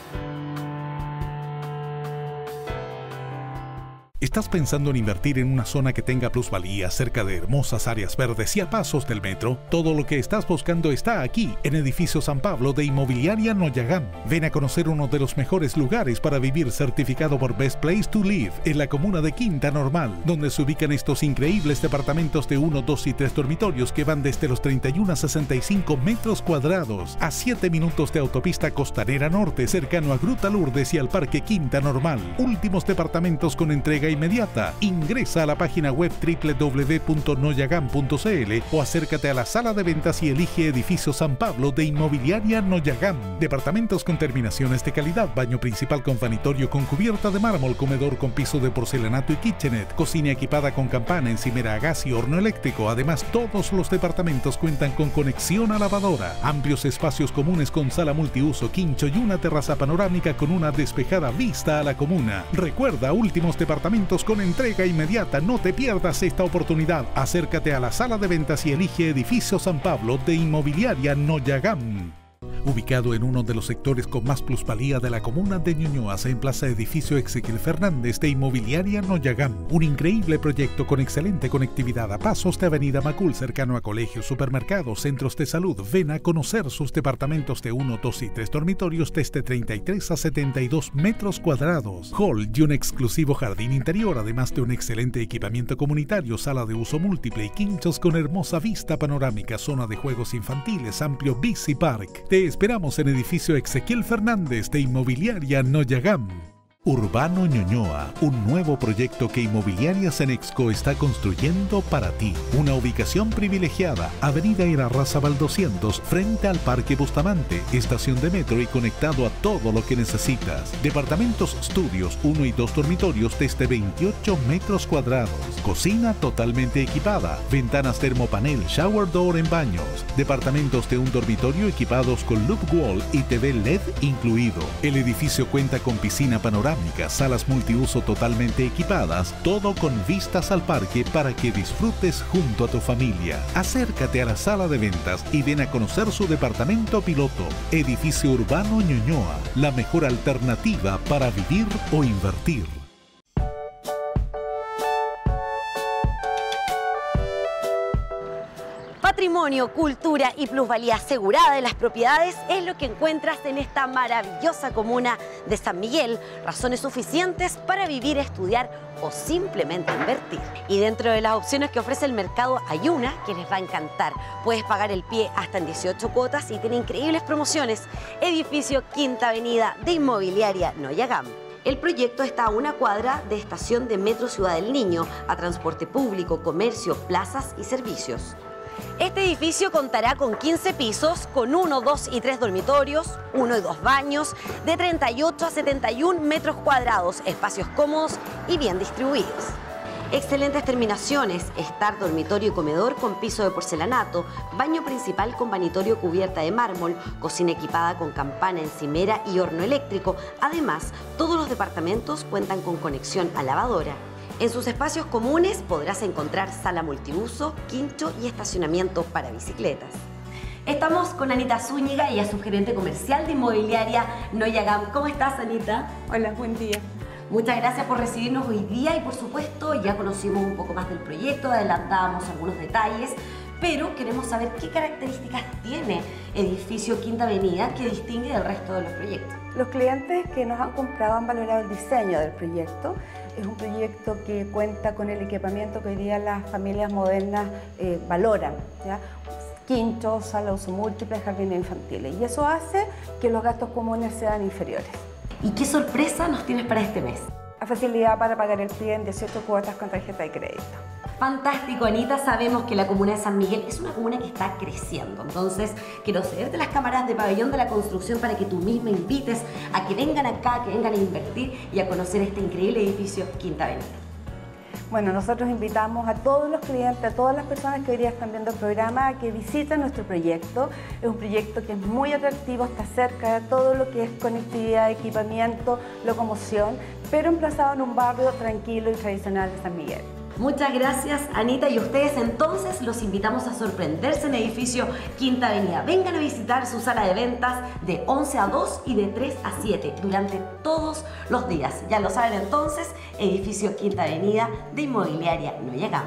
¿Estás pensando en invertir en una zona que tenga plusvalía, cerca de hermosas áreas verdes y a pasos del metro? Todo lo que estás buscando está aquí, en Edificio San Pablo de Inmobiliaria Noyagam. Ven a conocer uno de los mejores lugares para vivir, certificado por Best Place to Live, en la comuna de Quinta Normal, donde se ubican estos increíbles departamentos de 1, 2 y 3 dormitorios que van desde los 31 a 65 metros cuadrados, a 7 minutos de autopista Costanera Norte, cercano a Gruta Lourdes y al Parque Quinta Normal. Últimos departamentos con entrega inmediata. Ingresa a la página web www.noyagam.cl o acércate a la sala de ventas y elige Edificio San Pablo de Inmobiliaria Noyagam. Departamentos con terminaciones de calidad, baño principal con vanitorio con cubierta de mármol, comedor con piso de porcelanato y kitchenette, cocina equipada con campana, encimera a gas y horno eléctrico. Además, todos los departamentos cuentan con conexión a lavadora, amplios espacios comunes con sala multiuso, quincho y una terraza panorámica con una despejada vista a la comuna. Recuerda, últimos departamentos con entrega inmediata. No te pierdas esta oportunidad. Acércate a la sala de ventas y elige Edificio San Pablo de Inmobiliaria Noyagam. Ubicado en uno de los sectores con más plusvalía de la comuna de Ñuñoa, se emplaza Edificio Ezequiel Fernández de Inmobiliaria Noyagam. Un increíble proyecto con excelente conectividad a pasos de Avenida Macul, cercano a colegios, supermercados, centros de salud. Ven a conocer sus departamentos de 1, 2 y 3 dormitorios desde 33 a 72 metros cuadrados. Hall y un exclusivo jardín interior, además de un excelente equipamiento comunitario, sala de uso múltiple y quinchos con hermosa vista panorámica, zona de juegos infantiles, amplio bici park. Te esperamos en Edificio Ezequiel Fernández de Inmobiliaria Noyagam. Urbano Ñuñoa, un nuevo proyecto que Inmobiliaria Cenexco está construyendo para ti. Una ubicación privilegiada, Avenida Irarrázaval 200, frente al Parque Bustamante, estación de metro y conectado a todo lo que necesitas. Departamentos estudios, 1 y 2 dormitorios desde 28 metros cuadrados. Cocina totalmente equipada, ventanas termopanel, shower door en baños. Departamentos de un dormitorio equipados con loop wall y TV LED incluido. El edificio cuenta con piscina panorámica, salas multiuso totalmente equipadas, todo con vistas al parque para que disfrutes junto a tu familia. Acércate a la sala de ventas y ven a conocer su departamento piloto. Edificio Urbano Ñuñoa, la mejor alternativa para vivir o invertir. Patrimonio, cultura y plusvalía asegurada de las propiedades es lo que encuentras en esta maravillosa comuna de San Miguel. Razones suficientes para vivir, estudiar o simplemente invertir. Y dentro de las opciones que ofrece el mercado hay una que les va a encantar. Puedes pagar el pie hasta en 18 cuotas y tiene increíbles promociones. Edificio Quinta Avenida de Inmobiliaria Noyagam. El proyecto está a una cuadra de estación de Metro Ciudad del Niño, a transporte público, comercio, plazas y servicios. Este edificio contará con 15 pisos, con 1, 2 y 3 dormitorios, 1 y 2 baños, de 38 a 71 metros cuadrados, espacios cómodos y bien distribuidos. Excelentes terminaciones, estar dormitorio y comedor con piso de porcelanato, baño principal con vanitorio cubierta de mármol, cocina equipada con campana, encimera y horno eléctrico. Además, todos los departamentos cuentan con conexión a lavadora. En sus espacios comunes podrás encontrar sala multiuso, quincho y estacionamiento para bicicletas. Estamos con Anita Zúñiga, ella es subgerente comercial de Inmobiliaria Noyagam. ¿Cómo estás, Anita? Hola, buen día. Muchas gracias por recibirnos hoy día y por supuesto ya conocimos un poco más del proyecto, adelantábamos algunos detalles, pero queremos saber qué características tiene Edificio Quinta Avenida que distingue del resto de los proyectos. Los clientes que nos han comprado han valorado el diseño del proyecto. Es un proyecto que cuenta con el equipamiento que hoy día las familias modernas valoran, ¿ya? Quinchos, sala de uso múltiple, jardines infantiles. Y eso hace que los gastos comunes sean inferiores. ¿Y qué sorpresa nos tienes para este mes? La facilidad para pagar el pie en 18 cuotas con tarjeta de crédito. Fantástico, Anita. Sabemos que la comuna de San Miguel es una comuna que está creciendo. Entonces, quiero cederte las cámaras de Pabellón de la Construcción para que tú misma invites a que vengan acá, que vengan a invertir y a conocer este increíble edificio Quinta Avenida. Bueno, nosotros invitamos a todos los clientes, a todas las personas que hoy día están viendo el programa, a que visiten nuestro proyecto. Es un proyecto que es muy atractivo, está cerca de todo lo que es conectividad, equipamiento, locomoción, pero emplazado en un barrio tranquilo y tradicional de San Miguel. Muchas gracias, Anita, y ustedes entonces los invitamos a sorprenderse en Edificio Quinta Avenida. Vengan a visitar su sala de ventas de 11 a 2 y de 3 a 7 durante todos los días. Ya lo saben entonces, Edificio Quinta Avenida de Inmobiliaria Noyagam.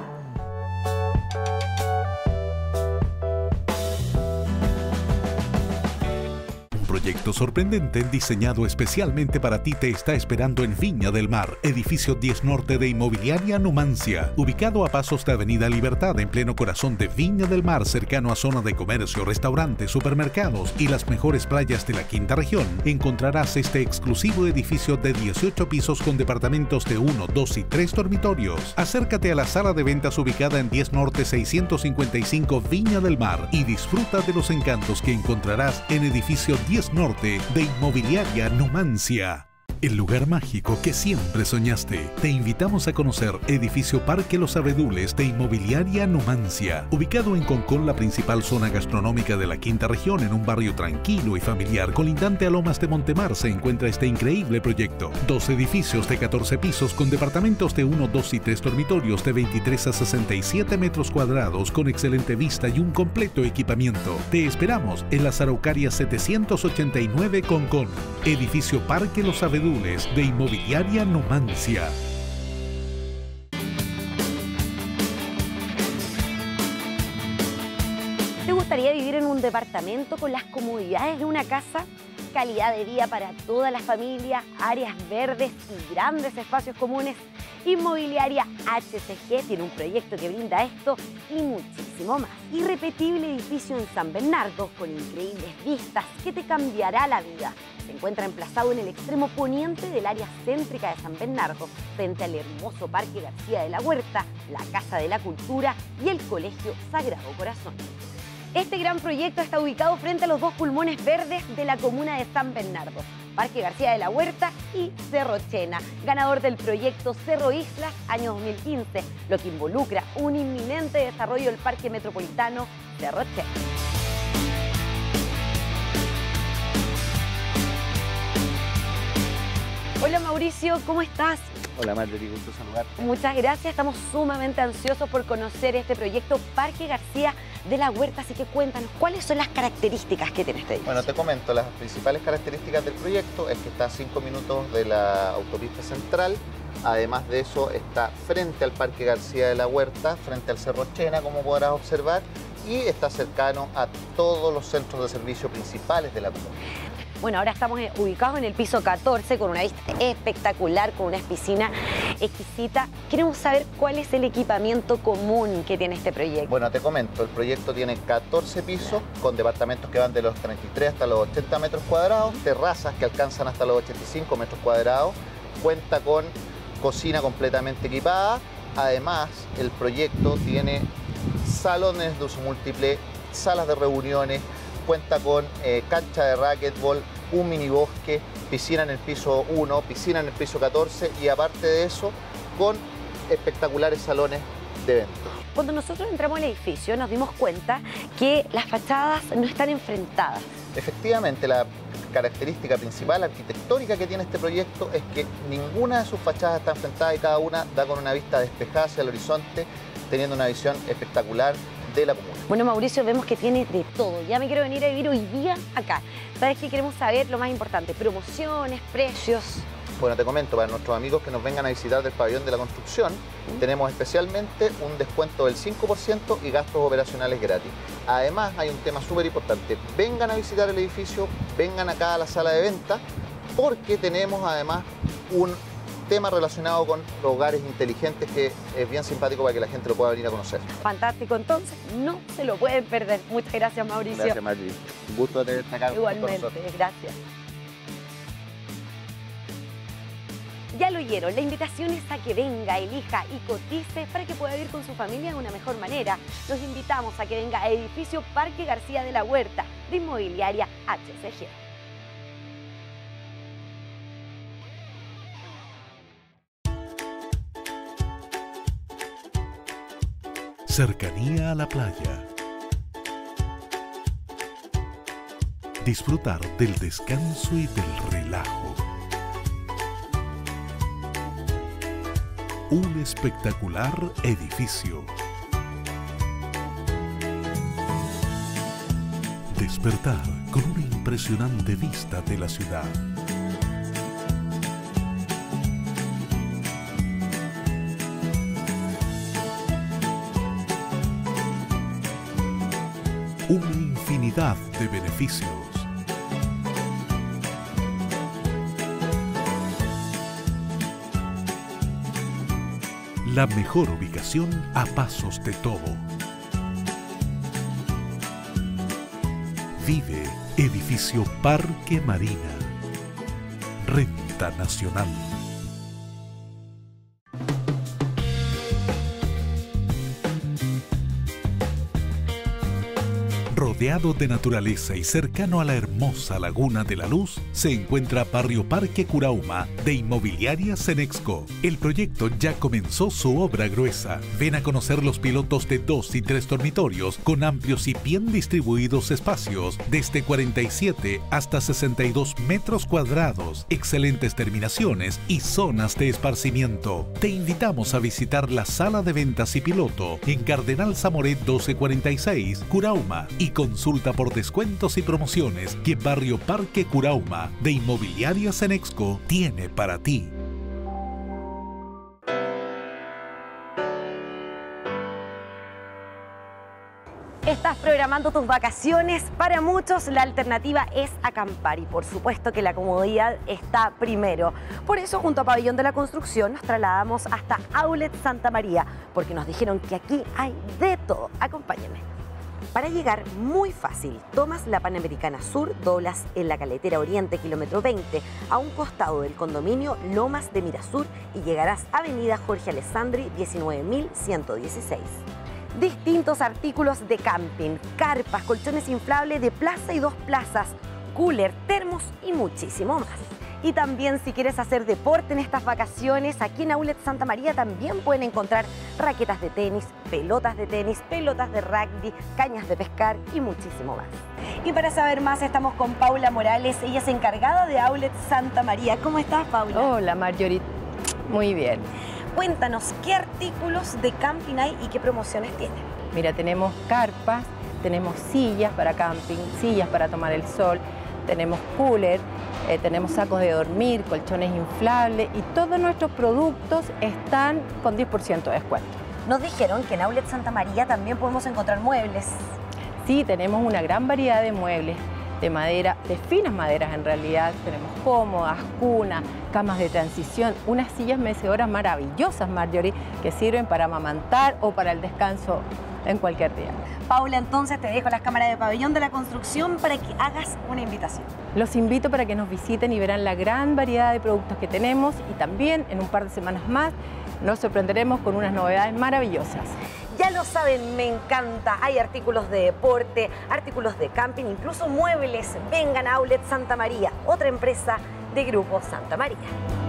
Proyecto sorprendente diseñado especialmente para ti te está esperando en Viña del Mar, edificio 10 Norte de Inmobiliaria Numancia, ubicado a pasos de Avenida Libertad en pleno corazón de Viña del Mar, cercano a zona de comercio, restaurantes, supermercados y las mejores playas de la quinta región. Encontrarás este exclusivo edificio de 18 pisos con departamentos de 1, 2 y 3 dormitorios. Acércate a la sala de ventas ubicada en 10 Norte 655 Viña del Mar y disfruta de los encantos que encontrarás en edificio 10 Norte de Inmobiliaria Numancia. El lugar mágico que siempre soñaste. Te invitamos a conocer Edificio Parque Los Abedules de Inmobiliaria Numancia. Ubicado en Concón, la principal zona gastronómica de la quinta región, en un barrio tranquilo y familiar colindante a Lomas de Montemar, se encuentra este increíble proyecto. 2 edificios de 14 pisos con departamentos de 1, 2 y 3 dormitorios de 23 a 67 metros cuadrados con excelente vista y un completo equipamiento. Te esperamos en las Araucarias 789 Concón. Edificio Parque Los Abedules de Inmobiliaria Numancia. ¿Te gustaría vivir en un departamento con las comodidades de una casa? calidad de vida para toda la familia, áreas verdes y grandes espacios comunes. Inmobiliaria HCG tiene un proyecto que brinda esto y muchísimo más. Irrepetible edificio en San Bernardo con increíbles vistas que te cambiará la vida. Se encuentra emplazado en el extremo poniente del área céntrica de San Bernardo, frente al hermoso Parque García de la Huerta, la Casa de la Cultura y el Colegio Sagrado Corazón. Este gran proyecto está ubicado frente a los dos pulmones verdes de la comuna de San Bernardo, Parque García de la Huerta y Cerro Chena, ganador del proyecto Cerro Islas año 2015, lo que involucra un inminente desarrollo del Parque Metropolitano Cerro Chena. Hola Mauricio, ¿cómo estás? Hola Marjorie, gusto saludarte. Muchas gracias, estamos sumamente ansiosos por conocer este proyecto Parque García de la Huerta, así que cuéntanos, ¿cuáles son las características que tiene este edificio? Bueno, te comento, las principales características del proyecto es que está a 5 minutos de la autopista central, además de eso está frente al Parque García de la Huerta, frente al Cerro Chena, como podrás observar, y está cercano a todos los centros de servicio principales de la comuna. Bueno, ahora estamos ubicados en el piso 14 con una vista espectacular, con una piscina exquisita. Queremos saber cuál es el equipamiento común que tiene este proyecto. Bueno, te comento, el proyecto tiene 14 pisos con departamentos que van de los 33 hasta los 80 metros cuadrados, terrazas que alcanzan hasta los 85 metros cuadrados, cuenta con cocina completamente equipada. Además, el proyecto tiene salones de uso múltiple, salas de reuniones, cuenta con cancha de racquetball, un minibosque, piscina en el piso 1, piscina en el piso 14 y aparte de eso, con espectaculares salones de eventos. Cuando nosotros entramos al edificio nos dimos cuenta que las fachadas no están enfrentadas. Efectivamente, la característica principal arquitectónica que tiene este proyecto es que ninguna de sus fachadas está enfrentada y cada una da con una vista despejada hacia el horizonte, teniendo una visión espectacular de la comuna. Bueno, Mauricio, vemos que tiene de todo. Ya me quiero venir a vivir hoy día acá. ¿Sabes qué? Queremos saber lo más importante, promociones, precios. Bueno, te comento, para nuestros amigos que nos vengan a visitar del pabellón de la construcción, tenemos especialmente un descuento del 5% y gastos operacionales gratis. Además, hay un tema súper importante. Vengan a visitar el edificio, vengan acá a la sala de venta, porque tenemos además un tema relacionado con los hogares inteligentes que es bien simpático para que la gente lo pueda venir a conocer. Fantástico, entonces no se lo pueden perder. Muchas gracias, Mauricio. Gracias, Marjorie. Un gusto tenerte acá. Igualmente, gracias. Ya lo oyeron, la invitación es a que venga, elija y cotice para que pueda vivir con su familia de una mejor manera. Los invitamos a que venga a Edificio Parque García de la Huerta de Inmobiliaria HCG. Cercanía a la playa. Disfrutar del descanso y del relajo. Un espectacular edificio. Despertar con una impresionante vista de la ciudad. Una infinidad de beneficios. La mejor ubicación a pasos de todo. Vive Edificio Parque Marina. Renta Nacional. Rodeado de naturaleza y cercano a la hermosa Laguna de la Luz, se encuentra Barrio Parque Curauma de Inmobiliaria Cenexco. El proyecto ya comenzó su obra gruesa. Ven a conocer los pilotos de 2 y 3 dormitorios con amplios y bien distribuidos espacios, desde 47 hasta 62 metros cuadrados, excelentes terminaciones y zonas de esparcimiento. Te invitamos a visitar la sala de ventas y piloto en Cardenal Zamoret 1246, Curauma, y consulta por descuentos y promociones que Barrio Parque Curauma de Inmobiliaria Cenexco tiene para ti. Estás programando tus vacaciones. Para muchos la alternativa es acampar y por supuesto que la comodidad está primero. Por eso junto a Pabellón de la Construcción nos trasladamos hasta Outlet Santa María porque nos dijeron que aquí hay de todo. Acompáñenme. Para llegar, muy fácil. Tomas la Panamericana Sur, doblas en la Caletera Oriente, kilómetro 20, a un costado del condominio Lomas de Mirasur y llegarás a Avenida Jorge Alessandri, 19.116. Distintos artículos de camping, carpas, colchones inflables de plaza y 2 plazas, cooler, termos y muchísimo más. Y también si quieres hacer deporte en estas vacaciones, aquí en Outlet Santa María también pueden encontrar raquetas de tenis, pelotas de rugby, cañas de pescar y muchísimo más. Y para saber más estamos con Paula Morales, ella es encargada de Outlet Santa María. ¿Cómo estás, Paula? Hola, Marjorie. Muy bien. Cuéntanos, ¿qué artículos de camping hay y qué promociones tienen? Mira, tenemos carpas, tenemos sillas para camping, sillas para tomar el sol, tenemos cooler, tenemos sacos de dormir, colchones inflables y todos nuestros productos están con 10% de descuento. Nos dijeron que en Outlet Santa María también podemos encontrar muebles. Sí, tenemos una gran variedad de muebles de madera, de finas maderas en realidad. Tenemos cómodas, cunas, camas de transición, unas sillas mecedoras maravillosas, Marjorie, que sirven para amamantar o para el descanso en cualquier día. Paula, entonces te dejo las cámaras de Pabellón de la Construcción para que hagas una invitación. Los invito para que nos visiten y verán la gran variedad de productos que tenemos y también en un par de semanas más nos sorprenderemos con unas novedades maravillosas. Ya lo saben, me encanta. Hay artículos de deporte, artículos de camping, incluso muebles. Vengan a Outlet Santa María, otra empresa de Grupo Santa María.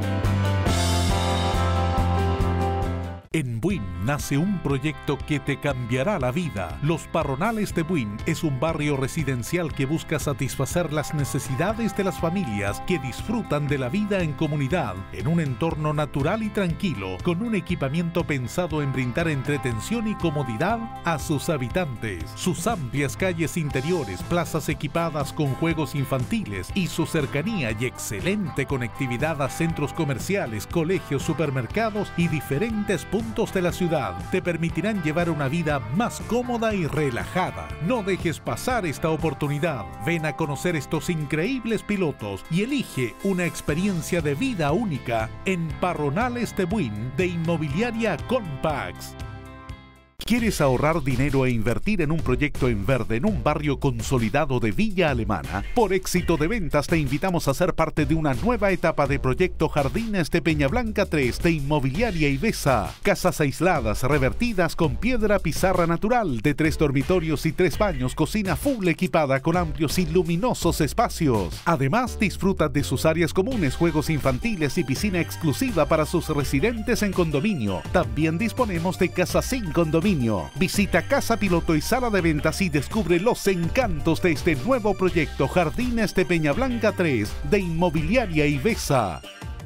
En Buin nace un proyecto que te cambiará la vida. Los Parronales de Buin es un barrio residencial que busca satisfacer las necesidades de las familias que disfrutan de la vida en comunidad, en un entorno natural y tranquilo, con un equipamiento pensado en brindar entretención y comodidad a sus habitantes. Sus amplias calles interiores, plazas equipadas con juegos infantiles y su cercanía y excelente conectividad a centros comerciales, colegios, supermercados y diferentes puntos de la ciudad te permitirán llevar una vida más cómoda y relajada. No dejes pasar esta oportunidad. Ven a conocer estos increíbles pilotos y elige una experiencia de vida única en Parronales de Buin de Inmobiliaria Compax. ¿Quieres ahorrar dinero e invertir en un proyecto en verde en un barrio consolidado de Villa Alemana? Por Éxito de Ventas te invitamos a ser parte de una nueva etapa de Proyecto Jardines de Peñablanca 3 de Inmobiliaria Ibesa. Casas aisladas, revertidas con piedra pizarra natural de 3 dormitorios y 3 baños, cocina full equipada con amplios y luminosos espacios. Además, disfruta de sus áreas comunes, juegos infantiles y piscina exclusiva para sus residentes en condominio. También disponemos de casas sin condominio. Visita Casa Piloto y Sala de Ventas y descubre los encantos de este nuevo proyecto Jardines de Peñablanca 3 de Inmobiliaria Ibesa.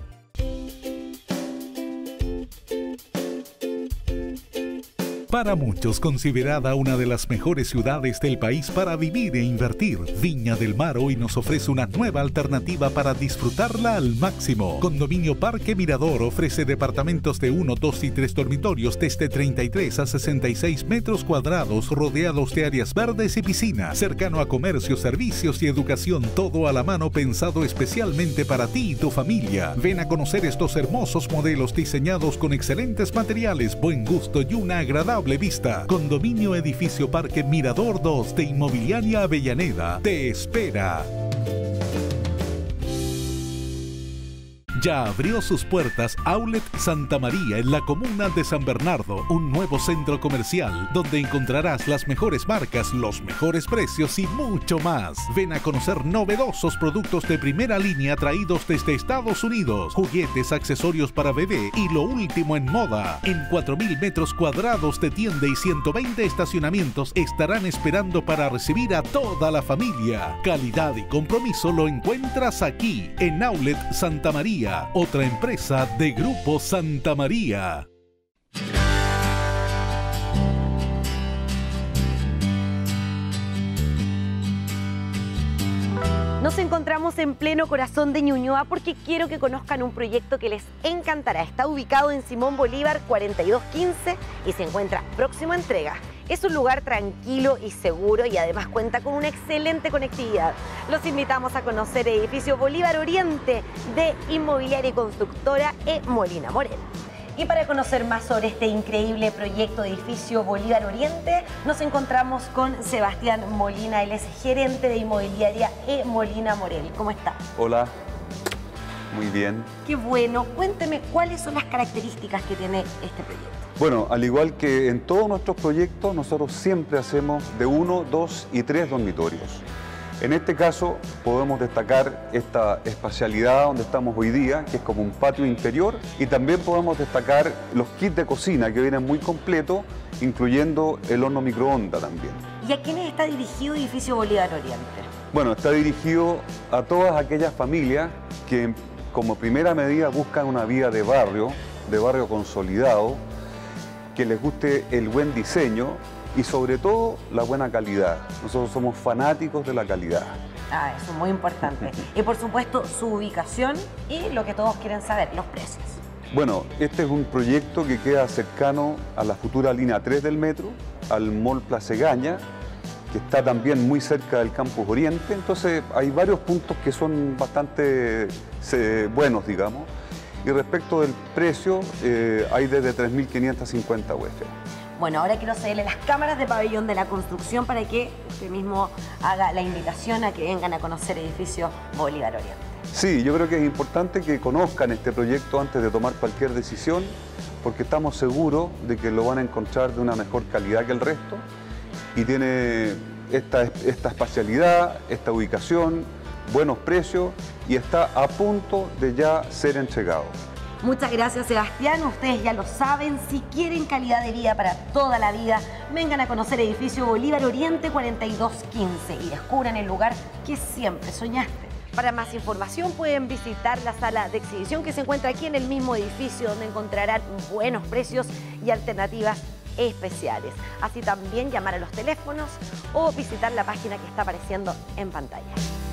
Para muchos considerada una de las mejores ciudades del país para vivir e invertir, Viña del Mar hoy nos ofrece una nueva alternativa para disfrutarla al máximo. Condominio Parque Mirador ofrece departamentos de 1, 2 y 3 dormitorios desde 33 a 66 metros cuadrados rodeados de áreas verdes y piscina, cercano a comercio, servicios y educación, todo a la mano pensado especialmente para ti y tu familia. Ven a conocer estos hermosos modelos diseñados con excelentes materiales, buen gusto y una agradable vista. Condominio Edificio Parque Mirador 2 de Inmobiliaria Avellaneda te espera. Ya abrió sus puertas Outlet Santa María en la comuna de San Bernardo, un nuevo centro comercial donde encontrarás las mejores marcas, los mejores precios y mucho más. Ven a conocer novedosos productos de primera línea traídos desde Estados Unidos, juguetes, accesorios para bebé y lo último en moda. En 4.000 metros cuadrados de tienda y 120 estacionamientos estarán esperando para recibir a toda la familia. Calidad y compromiso lo encuentras aquí en Outlet Santa María, otra empresa de Grupo Santa María. Nos encontramos en pleno corazón de Ñuñoa porque quiero que conozcan un proyecto que les encantará. Está ubicado en Simón Bolívar 4215 y se encuentra próximo a entrega. Es un lugar tranquilo y seguro y además cuenta con una excelente conectividad. Los invitamos a conocer el edificio Bolívar Oriente de Inmobiliaria y Constructora E. Molina Morel. Y para conocer más sobre este increíble proyecto de edificio Bolívar Oriente, nos encontramos con Sebastián Molina, él es gerente de Inmobiliaria E. Molina Morel. ¿Cómo está? Hola, muy bien. Qué bueno. Cuénteme cuáles son las características que tiene este proyecto. Bueno, al igual que en todos nuestros proyectos, nosotros siempre hacemos de 1, 2 y 3 dormitorios. En este caso podemos destacar esta espacialidad donde estamos hoy día, que es como un patio interior, y también podemos destacar los kits de cocina que vienen muy completos, incluyendo el horno microondas también. ¿Y a quiénes está dirigido edificio Bolívar Oriente? Bueno, está dirigido a todas aquellas familias que como primera medida buscan una vida de barrio consolidado, que les guste el buen diseño y sobre todo la buena calidad. Nosotros somos fanáticos de la calidad. Eso es muy importante. Y por supuesto su ubicación y lo que todos quieren saber, los precios. Bueno, este es un proyecto que queda cercano a la futura línea 3 del metro, al Mall Plaza Egaña, que está también muy cerca del Campus Oriente. Entonces hay varios puntos que son bastante buenos, digamos. Y respecto del precio, hay desde 3.550 UF. Bueno, ahora quiero cederle las cámaras de pabellón de la construcción para que usted mismo haga la invitación a que vengan a conocer el edificio Bolívar Oriente. Sí, yo creo que es importante que conozcan este proyecto antes de tomar cualquier decisión, porque estamos seguros de que lo van a encontrar de una mejor calidad que el resto y tiene esta espacialidad, esta ubicación, buenos precios y está a punto de ya ser entregado. Muchas gracias, Sebastián. Ustedes ya lo saben, si quieren calidad de vida para toda la vida, vengan a conocer el edificio Bolívar Oriente 4215 y descubran el lugar que siempre soñaste. Para más información pueden visitar la sala de exhibición que se encuentra aquí en el mismo edificio, donde encontrarán buenos precios y alternativas especiales. Así también llamar a los teléfonos o visitar la página que está apareciendo en pantalla.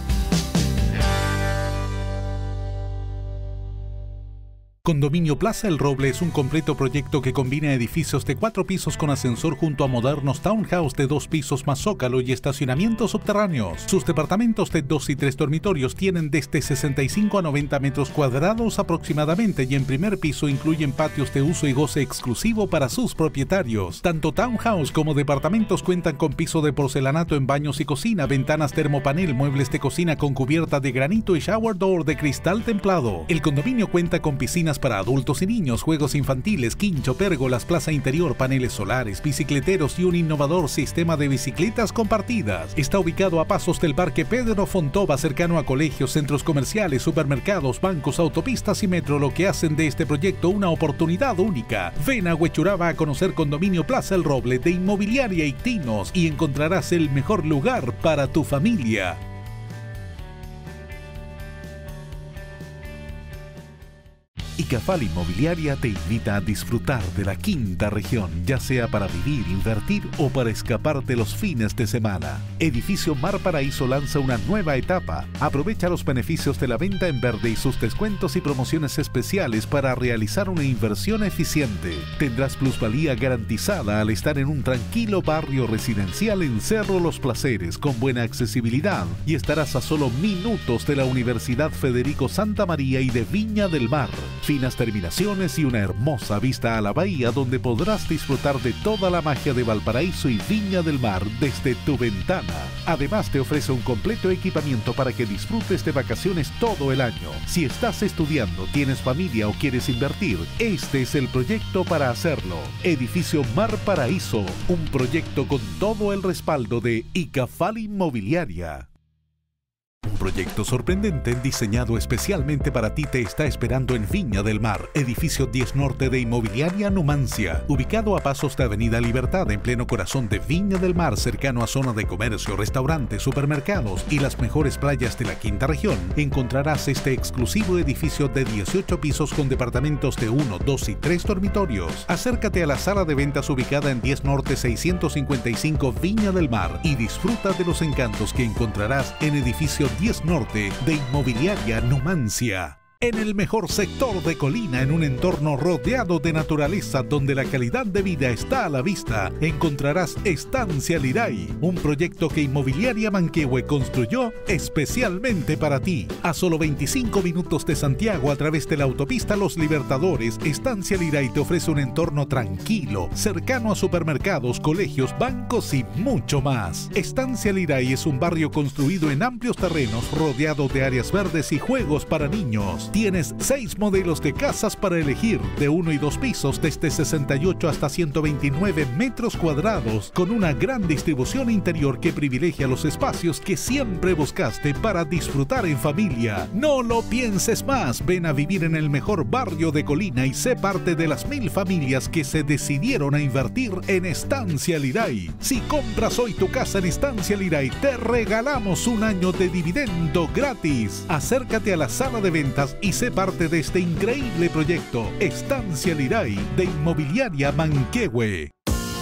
Condominio Plaza El Roble es un completo proyecto que combina edificios de 4 pisos con ascensor junto a modernos townhouse de 2 pisos más zócalo y estacionamientos subterráneos. Sus departamentos de 2 y 3 dormitorios tienen desde 65 a 90 metros cuadrados aproximadamente y en primer piso incluyen patios de uso y goce exclusivo para sus propietarios. Tanto townhouse como departamentos cuentan con piso de porcelanato en baños y cocina, ventanas termopanel, muebles de cocina con cubierta de granito y shower door de cristal templado. El condominio cuenta con piscinas para adultos y niños, juegos infantiles, quincho, pérgolas, plaza interior, paneles solares, bicicleteros y un innovador sistema de bicicletas compartidas. Está ubicado a pasos del Parque Pedro Fontova, cercano a colegios, centros comerciales, supermercados, bancos, autopistas y metro, lo que hacen de este proyecto una oportunidad única. Ven a Huechuraba a conocer Condominio Plaza El Roble de Inmobiliaria Ictinos y encontrarás el mejor lugar para tu familia. Icafal Inmobiliaria te invita a disfrutar de la quinta región, ya sea para vivir, invertir o para escaparte los fines de semana. Edificio Mar Paraíso lanza una nueva etapa. Aprovecha los beneficios de la venta en verde y sus descuentos y promociones especiales para realizar una inversión eficiente. Tendrás plusvalía garantizada al estar en un tranquilo barrio residencial en Cerro Los Placeres con buena accesibilidad y estarás a solo minutos de la Universidad Federico Santa María y de Viña del Mar. Finas terminaciones y una hermosa vista a la bahía donde podrás disfrutar de toda la magia de Valparaíso y Viña del Mar desde tu ventana. Además te ofrece un completo equipamiento para que disfrutes de vacaciones todo el año. Si estás estudiando, tienes familia o quieres invertir, este es el proyecto para hacerlo. Edificio Mar Paraíso, un proyecto con todo el respaldo de Icafal Inmobiliaria. Un proyecto sorprendente diseñado especialmente para ti te está esperando en Viña del Mar, edificio 10 Norte de Inmobiliaria Numancia, ubicado a pasos de Avenida Libertad en pleno corazón de Viña del Mar, cercano a zona de comercio, restaurantes, supermercados y las mejores playas de la quinta región. Encontrarás este exclusivo edificio de 18 pisos con departamentos de 1, 2 y 3 dormitorios. Acércate a la sala de ventas ubicada en 10 Norte 655 Viña del Mar y disfruta de los encantos que encontrarás en edificio 10 Norte de Inmobiliaria Numancia. En el mejor sector de Colina, en un entorno rodeado de naturaleza donde la calidad de vida está a la vista, encontrarás Estancia Liray, un proyecto que Inmobiliaria Manquehue construyó especialmente para ti. A solo 25 minutos de Santiago a través de la autopista Los Libertadores, Estancia Liray te ofrece un entorno tranquilo, cercano a supermercados, colegios, bancos y mucho más. Estancia Liray es un barrio construido en amplios terrenos rodeado de áreas verdes y juegos para niños. Tienes 6 modelos de casas para elegir, de 1 y 2 pisos desde 68 hasta 129 metros cuadrados, con una gran distribución interior que privilegia los espacios que siempre buscaste para disfrutar en familia. No lo pienses más, ven a vivir en el mejor barrio de Colina y sé parte de las 1000 familias que se decidieron a invertir en Estancia Liray. Si compras hoy tu casa en Estancia Liray, te regalamos un año de dividendo gratis. Acércate a la sala de ventas y sé parte de este increíble proyecto. Estancia Liray de Inmobiliaria Manquehue.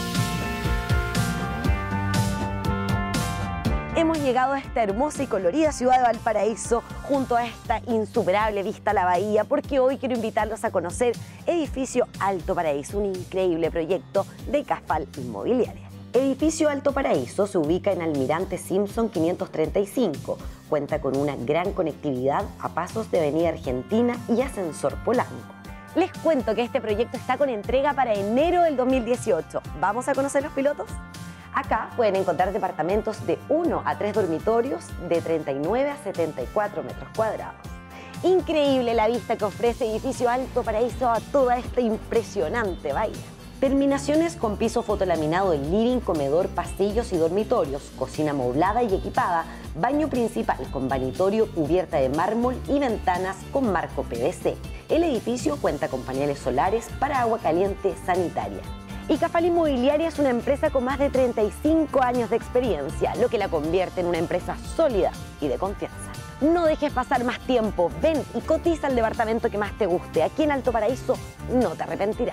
Hemos llegado a esta hermosa y colorida ciudad de Valparaíso junto a esta insuperable vista a la bahía, porque hoy quiero invitarlos a conocer Edificio Alto Paraíso, un increíble proyecto de Cafal Inmobiliaria. Edificio Alto Paraíso se ubica en Almirante Simpson 535. Cuenta con una gran conectividad a pasos de Avenida Argentina y ascensor Polanco. Les cuento que este proyecto está con entrega para enero del 2018. ¿Vamos a conocer los pilotos? Acá pueden encontrar departamentos de 1 a 3 dormitorios de 39 a 74 metros cuadrados. Increíble la vista que ofrece Edificio Alto Paraíso a toda esta impresionante bahía. Terminaciones con piso fotolaminado en living, comedor, pasillos y dormitorios, cocina amoblada y equipada, baño principal con vanitorio, cubierta de mármol y ventanas con marco PVC. El edificio cuenta con paneles solares para agua caliente sanitaria. Y Cafal Inmobiliaria es una empresa con más de 35 años de experiencia, lo que la convierte en una empresa sólida y de confianza. No dejes pasar más tiempo, ven y cotiza el departamento que más te guste. Aquí en Alto Paraíso no te arrepentirás.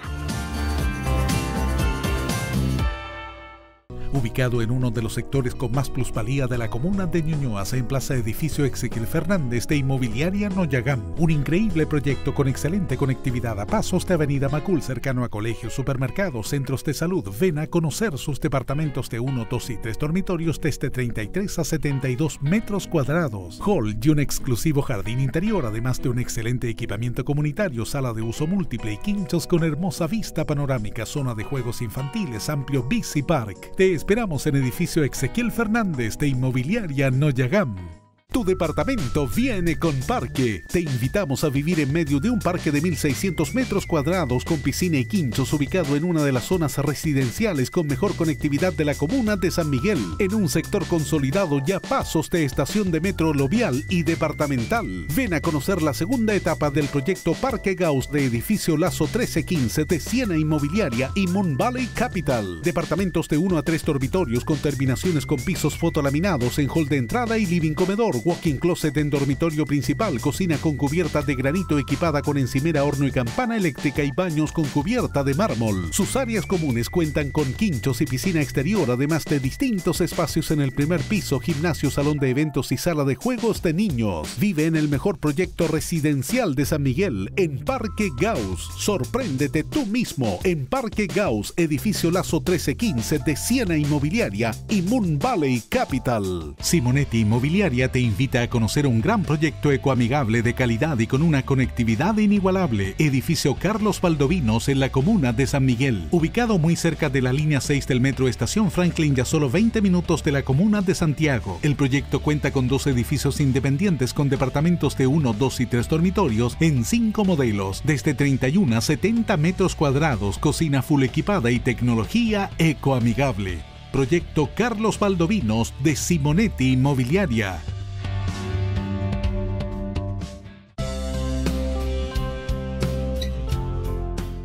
Ubicado en uno de los sectores con más plusvalía de la comuna de Ñuñoa, en Plaza Edificio Ezequiel Fernández de Inmobiliaria Noyagam. Un increíble proyecto con excelente conectividad a pasos de Avenida Macul, cercano a colegios, supermercados, centros de salud. Ven a conocer sus departamentos de 1, 2 y 3 dormitorios desde 33 a 72 metros cuadrados. Hall y un exclusivo jardín interior, además de un excelente equipamiento comunitario, sala de uso múltiple y quinchos con hermosa vista panorámica, zona de juegos infantiles, amplio bici park. Te esperamos en Edificio Ezequiel Fernández de Inmobiliaria Noyagam. Tu departamento viene con parque. Te invitamos a vivir en medio de un parque de 1.600 metros cuadrados con piscina y quinchos, ubicado en una de las zonas residenciales con mejor conectividad de la comuna de San Miguel, en un sector consolidado ya pasos de estación de metro Lovial y departamental. Ven a conocer la segunda etapa del proyecto Parque Gauss de Edificio Lazo 1315 de Siena Inmobiliaria y Moon Valley Capital. Departamentos de 1 a 3 dormitorios con terminaciones con pisos fotolaminados en hall de entrada y living comedor, walk-in closet en dormitorio principal, cocina con cubierta de granito equipada con encimera, horno y campana eléctrica y baños con cubierta de mármol. Sus áreas comunes cuentan con quinchos y piscina exterior, además de distintos espacios en el primer piso, gimnasio, salón de eventos y sala de juegos de niños. Vive en el mejor proyecto residencial de San Miguel, en Parque Gauss. Sorpréndete tú mismo en Parque Gauss, Edificio Lazo 1315 de Siena Inmobiliaria y Moon Valley Capital. Simonetti Inmobiliaria te invita a conocer un gran proyecto ecoamigable de calidad y con una conectividad inigualable. Edificio Carlos Valdovinos en la comuna de San Miguel. Ubicado muy cerca de la línea 6 del metro Estación Franklin y a solo 20 minutos de la comuna de Santiago. El proyecto cuenta con 2 edificios independientes con departamentos de 1, 2 y 3 dormitorios en 5 modelos, desde 31 a 70 metros cuadrados, cocina full equipada y tecnología ecoamigable. Proyecto Carlos Valdovinos de Simonetti Inmobiliaria.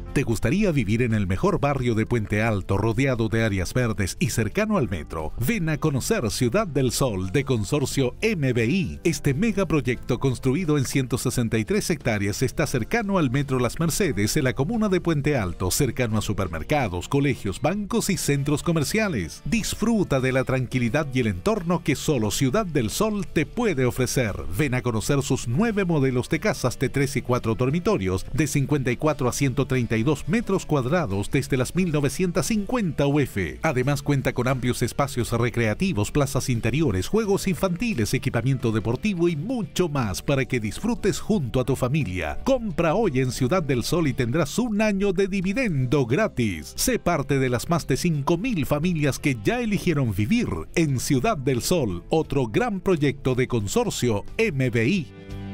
¿Te gustaría vivir en el mejor barrio de Puente Alto, rodeado de áreas verdes y cercano al metro? Ven a conocer Ciudad del Sol de Consorcio MBI. Este megaproyecto construido en 163 hectáreas está cercano al metro Las Mercedes en la comuna de Puente Alto, cercano a supermercados, colegios, bancos y centros comerciales. Disfruta de la tranquilidad y el entorno que solo Ciudad del Sol te puede ofrecer. Ven a conocer sus 9 modelos de casas de 3 y 4 dormitorios, de 54 a 132 metros cuadrados desde las 1950 UF. Además cuenta con amplios espacios recreativos, plazas interiores, juegos infantiles, equipamiento deportivo y mucho más para que disfrutes junto a tu familia. Compra hoy en Ciudad del Sol y tendrás un año de dividendo gratis. Sé parte de las más de 5.000 familias que ya eligieron vivir en Ciudad del Sol, otro gran proyecto de Consorcio MBI.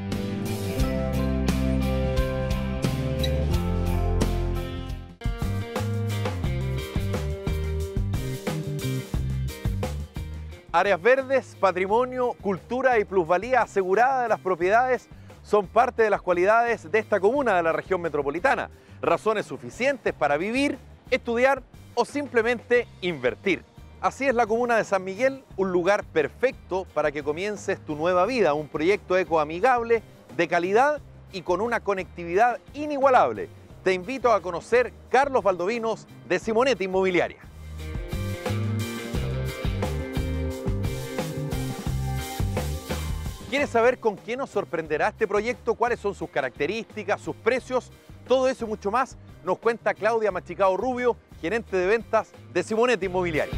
Áreas verdes, patrimonio, cultura y plusvalía asegurada de las propiedades son parte de las cualidades de esta comuna de la región metropolitana. Razones suficientes para vivir, estudiar o simplemente invertir. Así es la comuna de San Miguel, un lugar perfecto para que comiences tu nueva vida, un proyecto ecoamigable, de calidad y con una conectividad inigualable. Te invito a conocer Carlos Valdovinos de Simonetti Inmobiliaria. ¿Quieres saber con qué nos sorprenderá este proyecto? ¿Cuáles son sus características, sus precios? Todo eso y mucho más nos cuenta Claudia Machicao Rubio, gerente de ventas de Simonetti Inmobiliaria.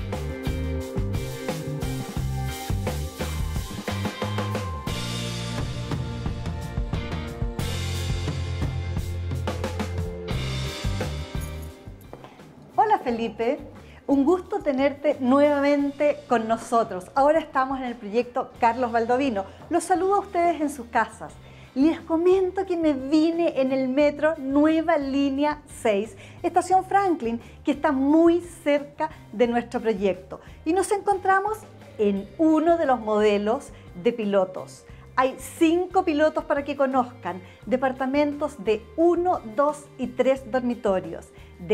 Hola Felipe. Un gusto tenerte nuevamente con nosotros. Ahora estamos en el proyecto Carlos Valdovino. Los saludo a ustedes en sus casas. Les comento que me vine en el metro Nueva Línea 6, Estación Franklin, que está muy cerca de nuestro proyecto. Y nos encontramos en uno de los modelos de pilotos. Hay 5 pilotos para que conozcan, departamentos de 1, 2 y 3 dormitorios, de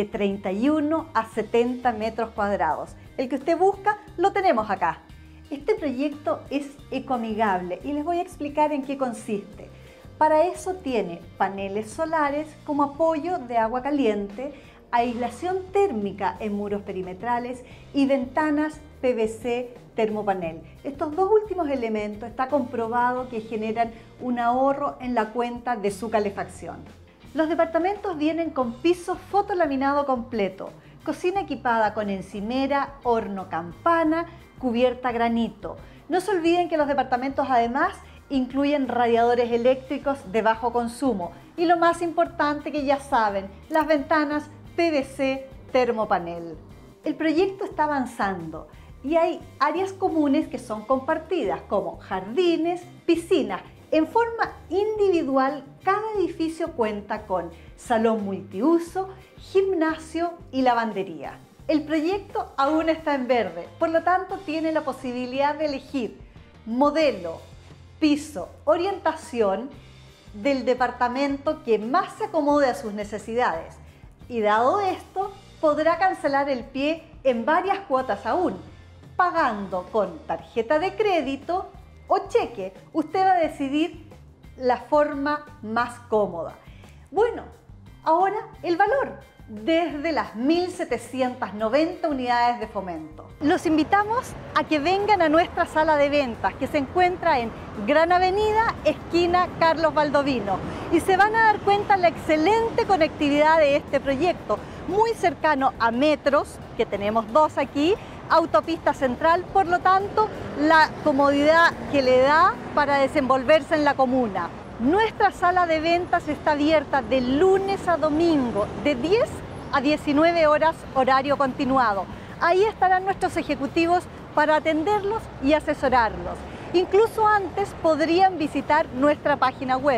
31 a 70 metros cuadrados. El que usted busca lo tenemos acá. Este proyecto es ecoamigable y les voy a explicar en qué consiste. Para eso tiene paneles solares como apoyo de agua caliente, aislación térmica en muros perimetrales y ventanas PVC termopanel. Estos dos últimos elementos está comprobado que generan un ahorro en la cuenta de su calefacción. Los departamentos vienen con piso fotolaminado completo, cocina equipada con encimera, horno campana, cubierta granito. No se olviden que los departamentos además incluyen radiadores eléctricos de bajo consumo y lo más importante que ya saben, las ventanas PVC termopanel. El proyecto está avanzando y hay áreas comunes que son compartidas como jardines, piscinas. En forma individual, cada edificio cuenta con salón multiuso, gimnasio y lavandería. El proyecto aún está en verde, por lo tanto tiene la posibilidad de elegir modelo, piso, orientación del departamento que más se acomode a sus necesidades. Y dado esto, podrá cancelar el pie en varias cuotas aún, pagando con tarjeta de crédito o cheque. Usted va a decidir la forma más cómoda. Bueno, ahora el valor, desde las 1.790 unidades de fomento. Los invitamos a que vengan a nuestra sala de ventas que se encuentra en Gran Avenida, esquina Carlos Valdovino, y se van a dar cuenta la excelente conectividad de este proyecto, muy cercano a metros, que tenemos 2 aquí, autopista central, por lo tanto, la comodidad que le da para desenvolverse en la comuna. Nuestra sala de ventas está abierta de lunes a domingo, de 10 a 19 horas horario continuado. Ahí estarán nuestros ejecutivos para atenderlos y asesorarlos. Incluso antes podrían visitar nuestra página web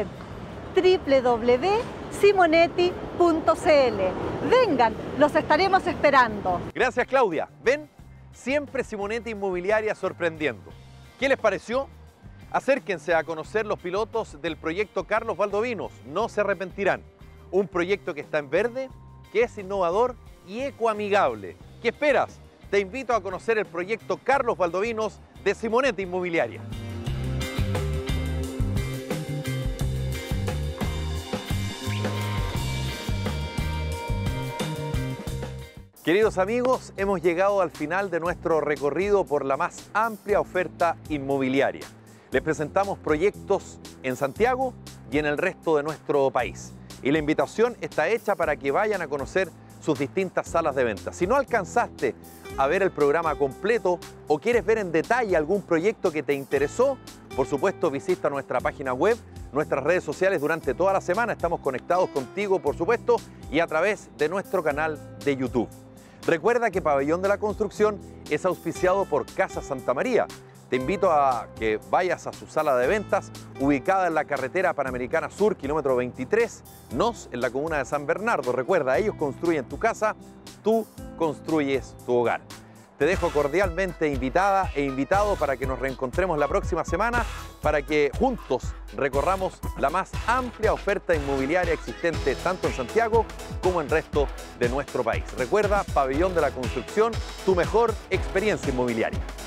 www.simonetti.cl. Vengan, los estaremos esperando. Gracias, Claudia. ¿Ven? Siempre Simonetti Inmobiliaria sorprendiendo. ¿Qué les pareció? Acérquense a conocer los pilotos del proyecto Carlos Valdovinos. No se arrepentirán. Un proyecto que está en verde que es innovador y ecoamigable. ¿Qué esperas? Te invito a conocer el proyecto Carlos Valdovinos de Simonetta Inmobiliaria. Queridos amigos, hemos llegado al final de nuestro recorrido por la más amplia oferta inmobiliaria. Les presentamos proyectos en Santiago y en el resto de nuestro país. Y la invitación está hecha para que vayan a conocer sus distintas salas de venta. Si no alcanzaste a ver el programa completo o quieres ver en detalle algún proyecto que te interesó, por supuesto visita nuestra página web, nuestras redes sociales durante toda la semana. Estamos conectados contigo, por supuesto, y a través de nuestro canal de YouTube. Recuerda que Pabellón de la Construcción es auspiciado por Casa Santa María. Te invito a que vayas a su sala de ventas, ubicada en la carretera Panamericana Sur, kilómetro 23, NOS, en la comuna de San Bernardo. Recuerda, ellos construyen tu casa, tú construyes tu hogar. Te dejo cordialmente invitada e invitado para que nos reencontremos la próxima semana para que juntos recorramos la más amplia oferta inmobiliaria existente tanto en Santiago como en el resto de nuestro país. Recuerda, Pabellón de la Construcción, tu mejor experiencia inmobiliaria.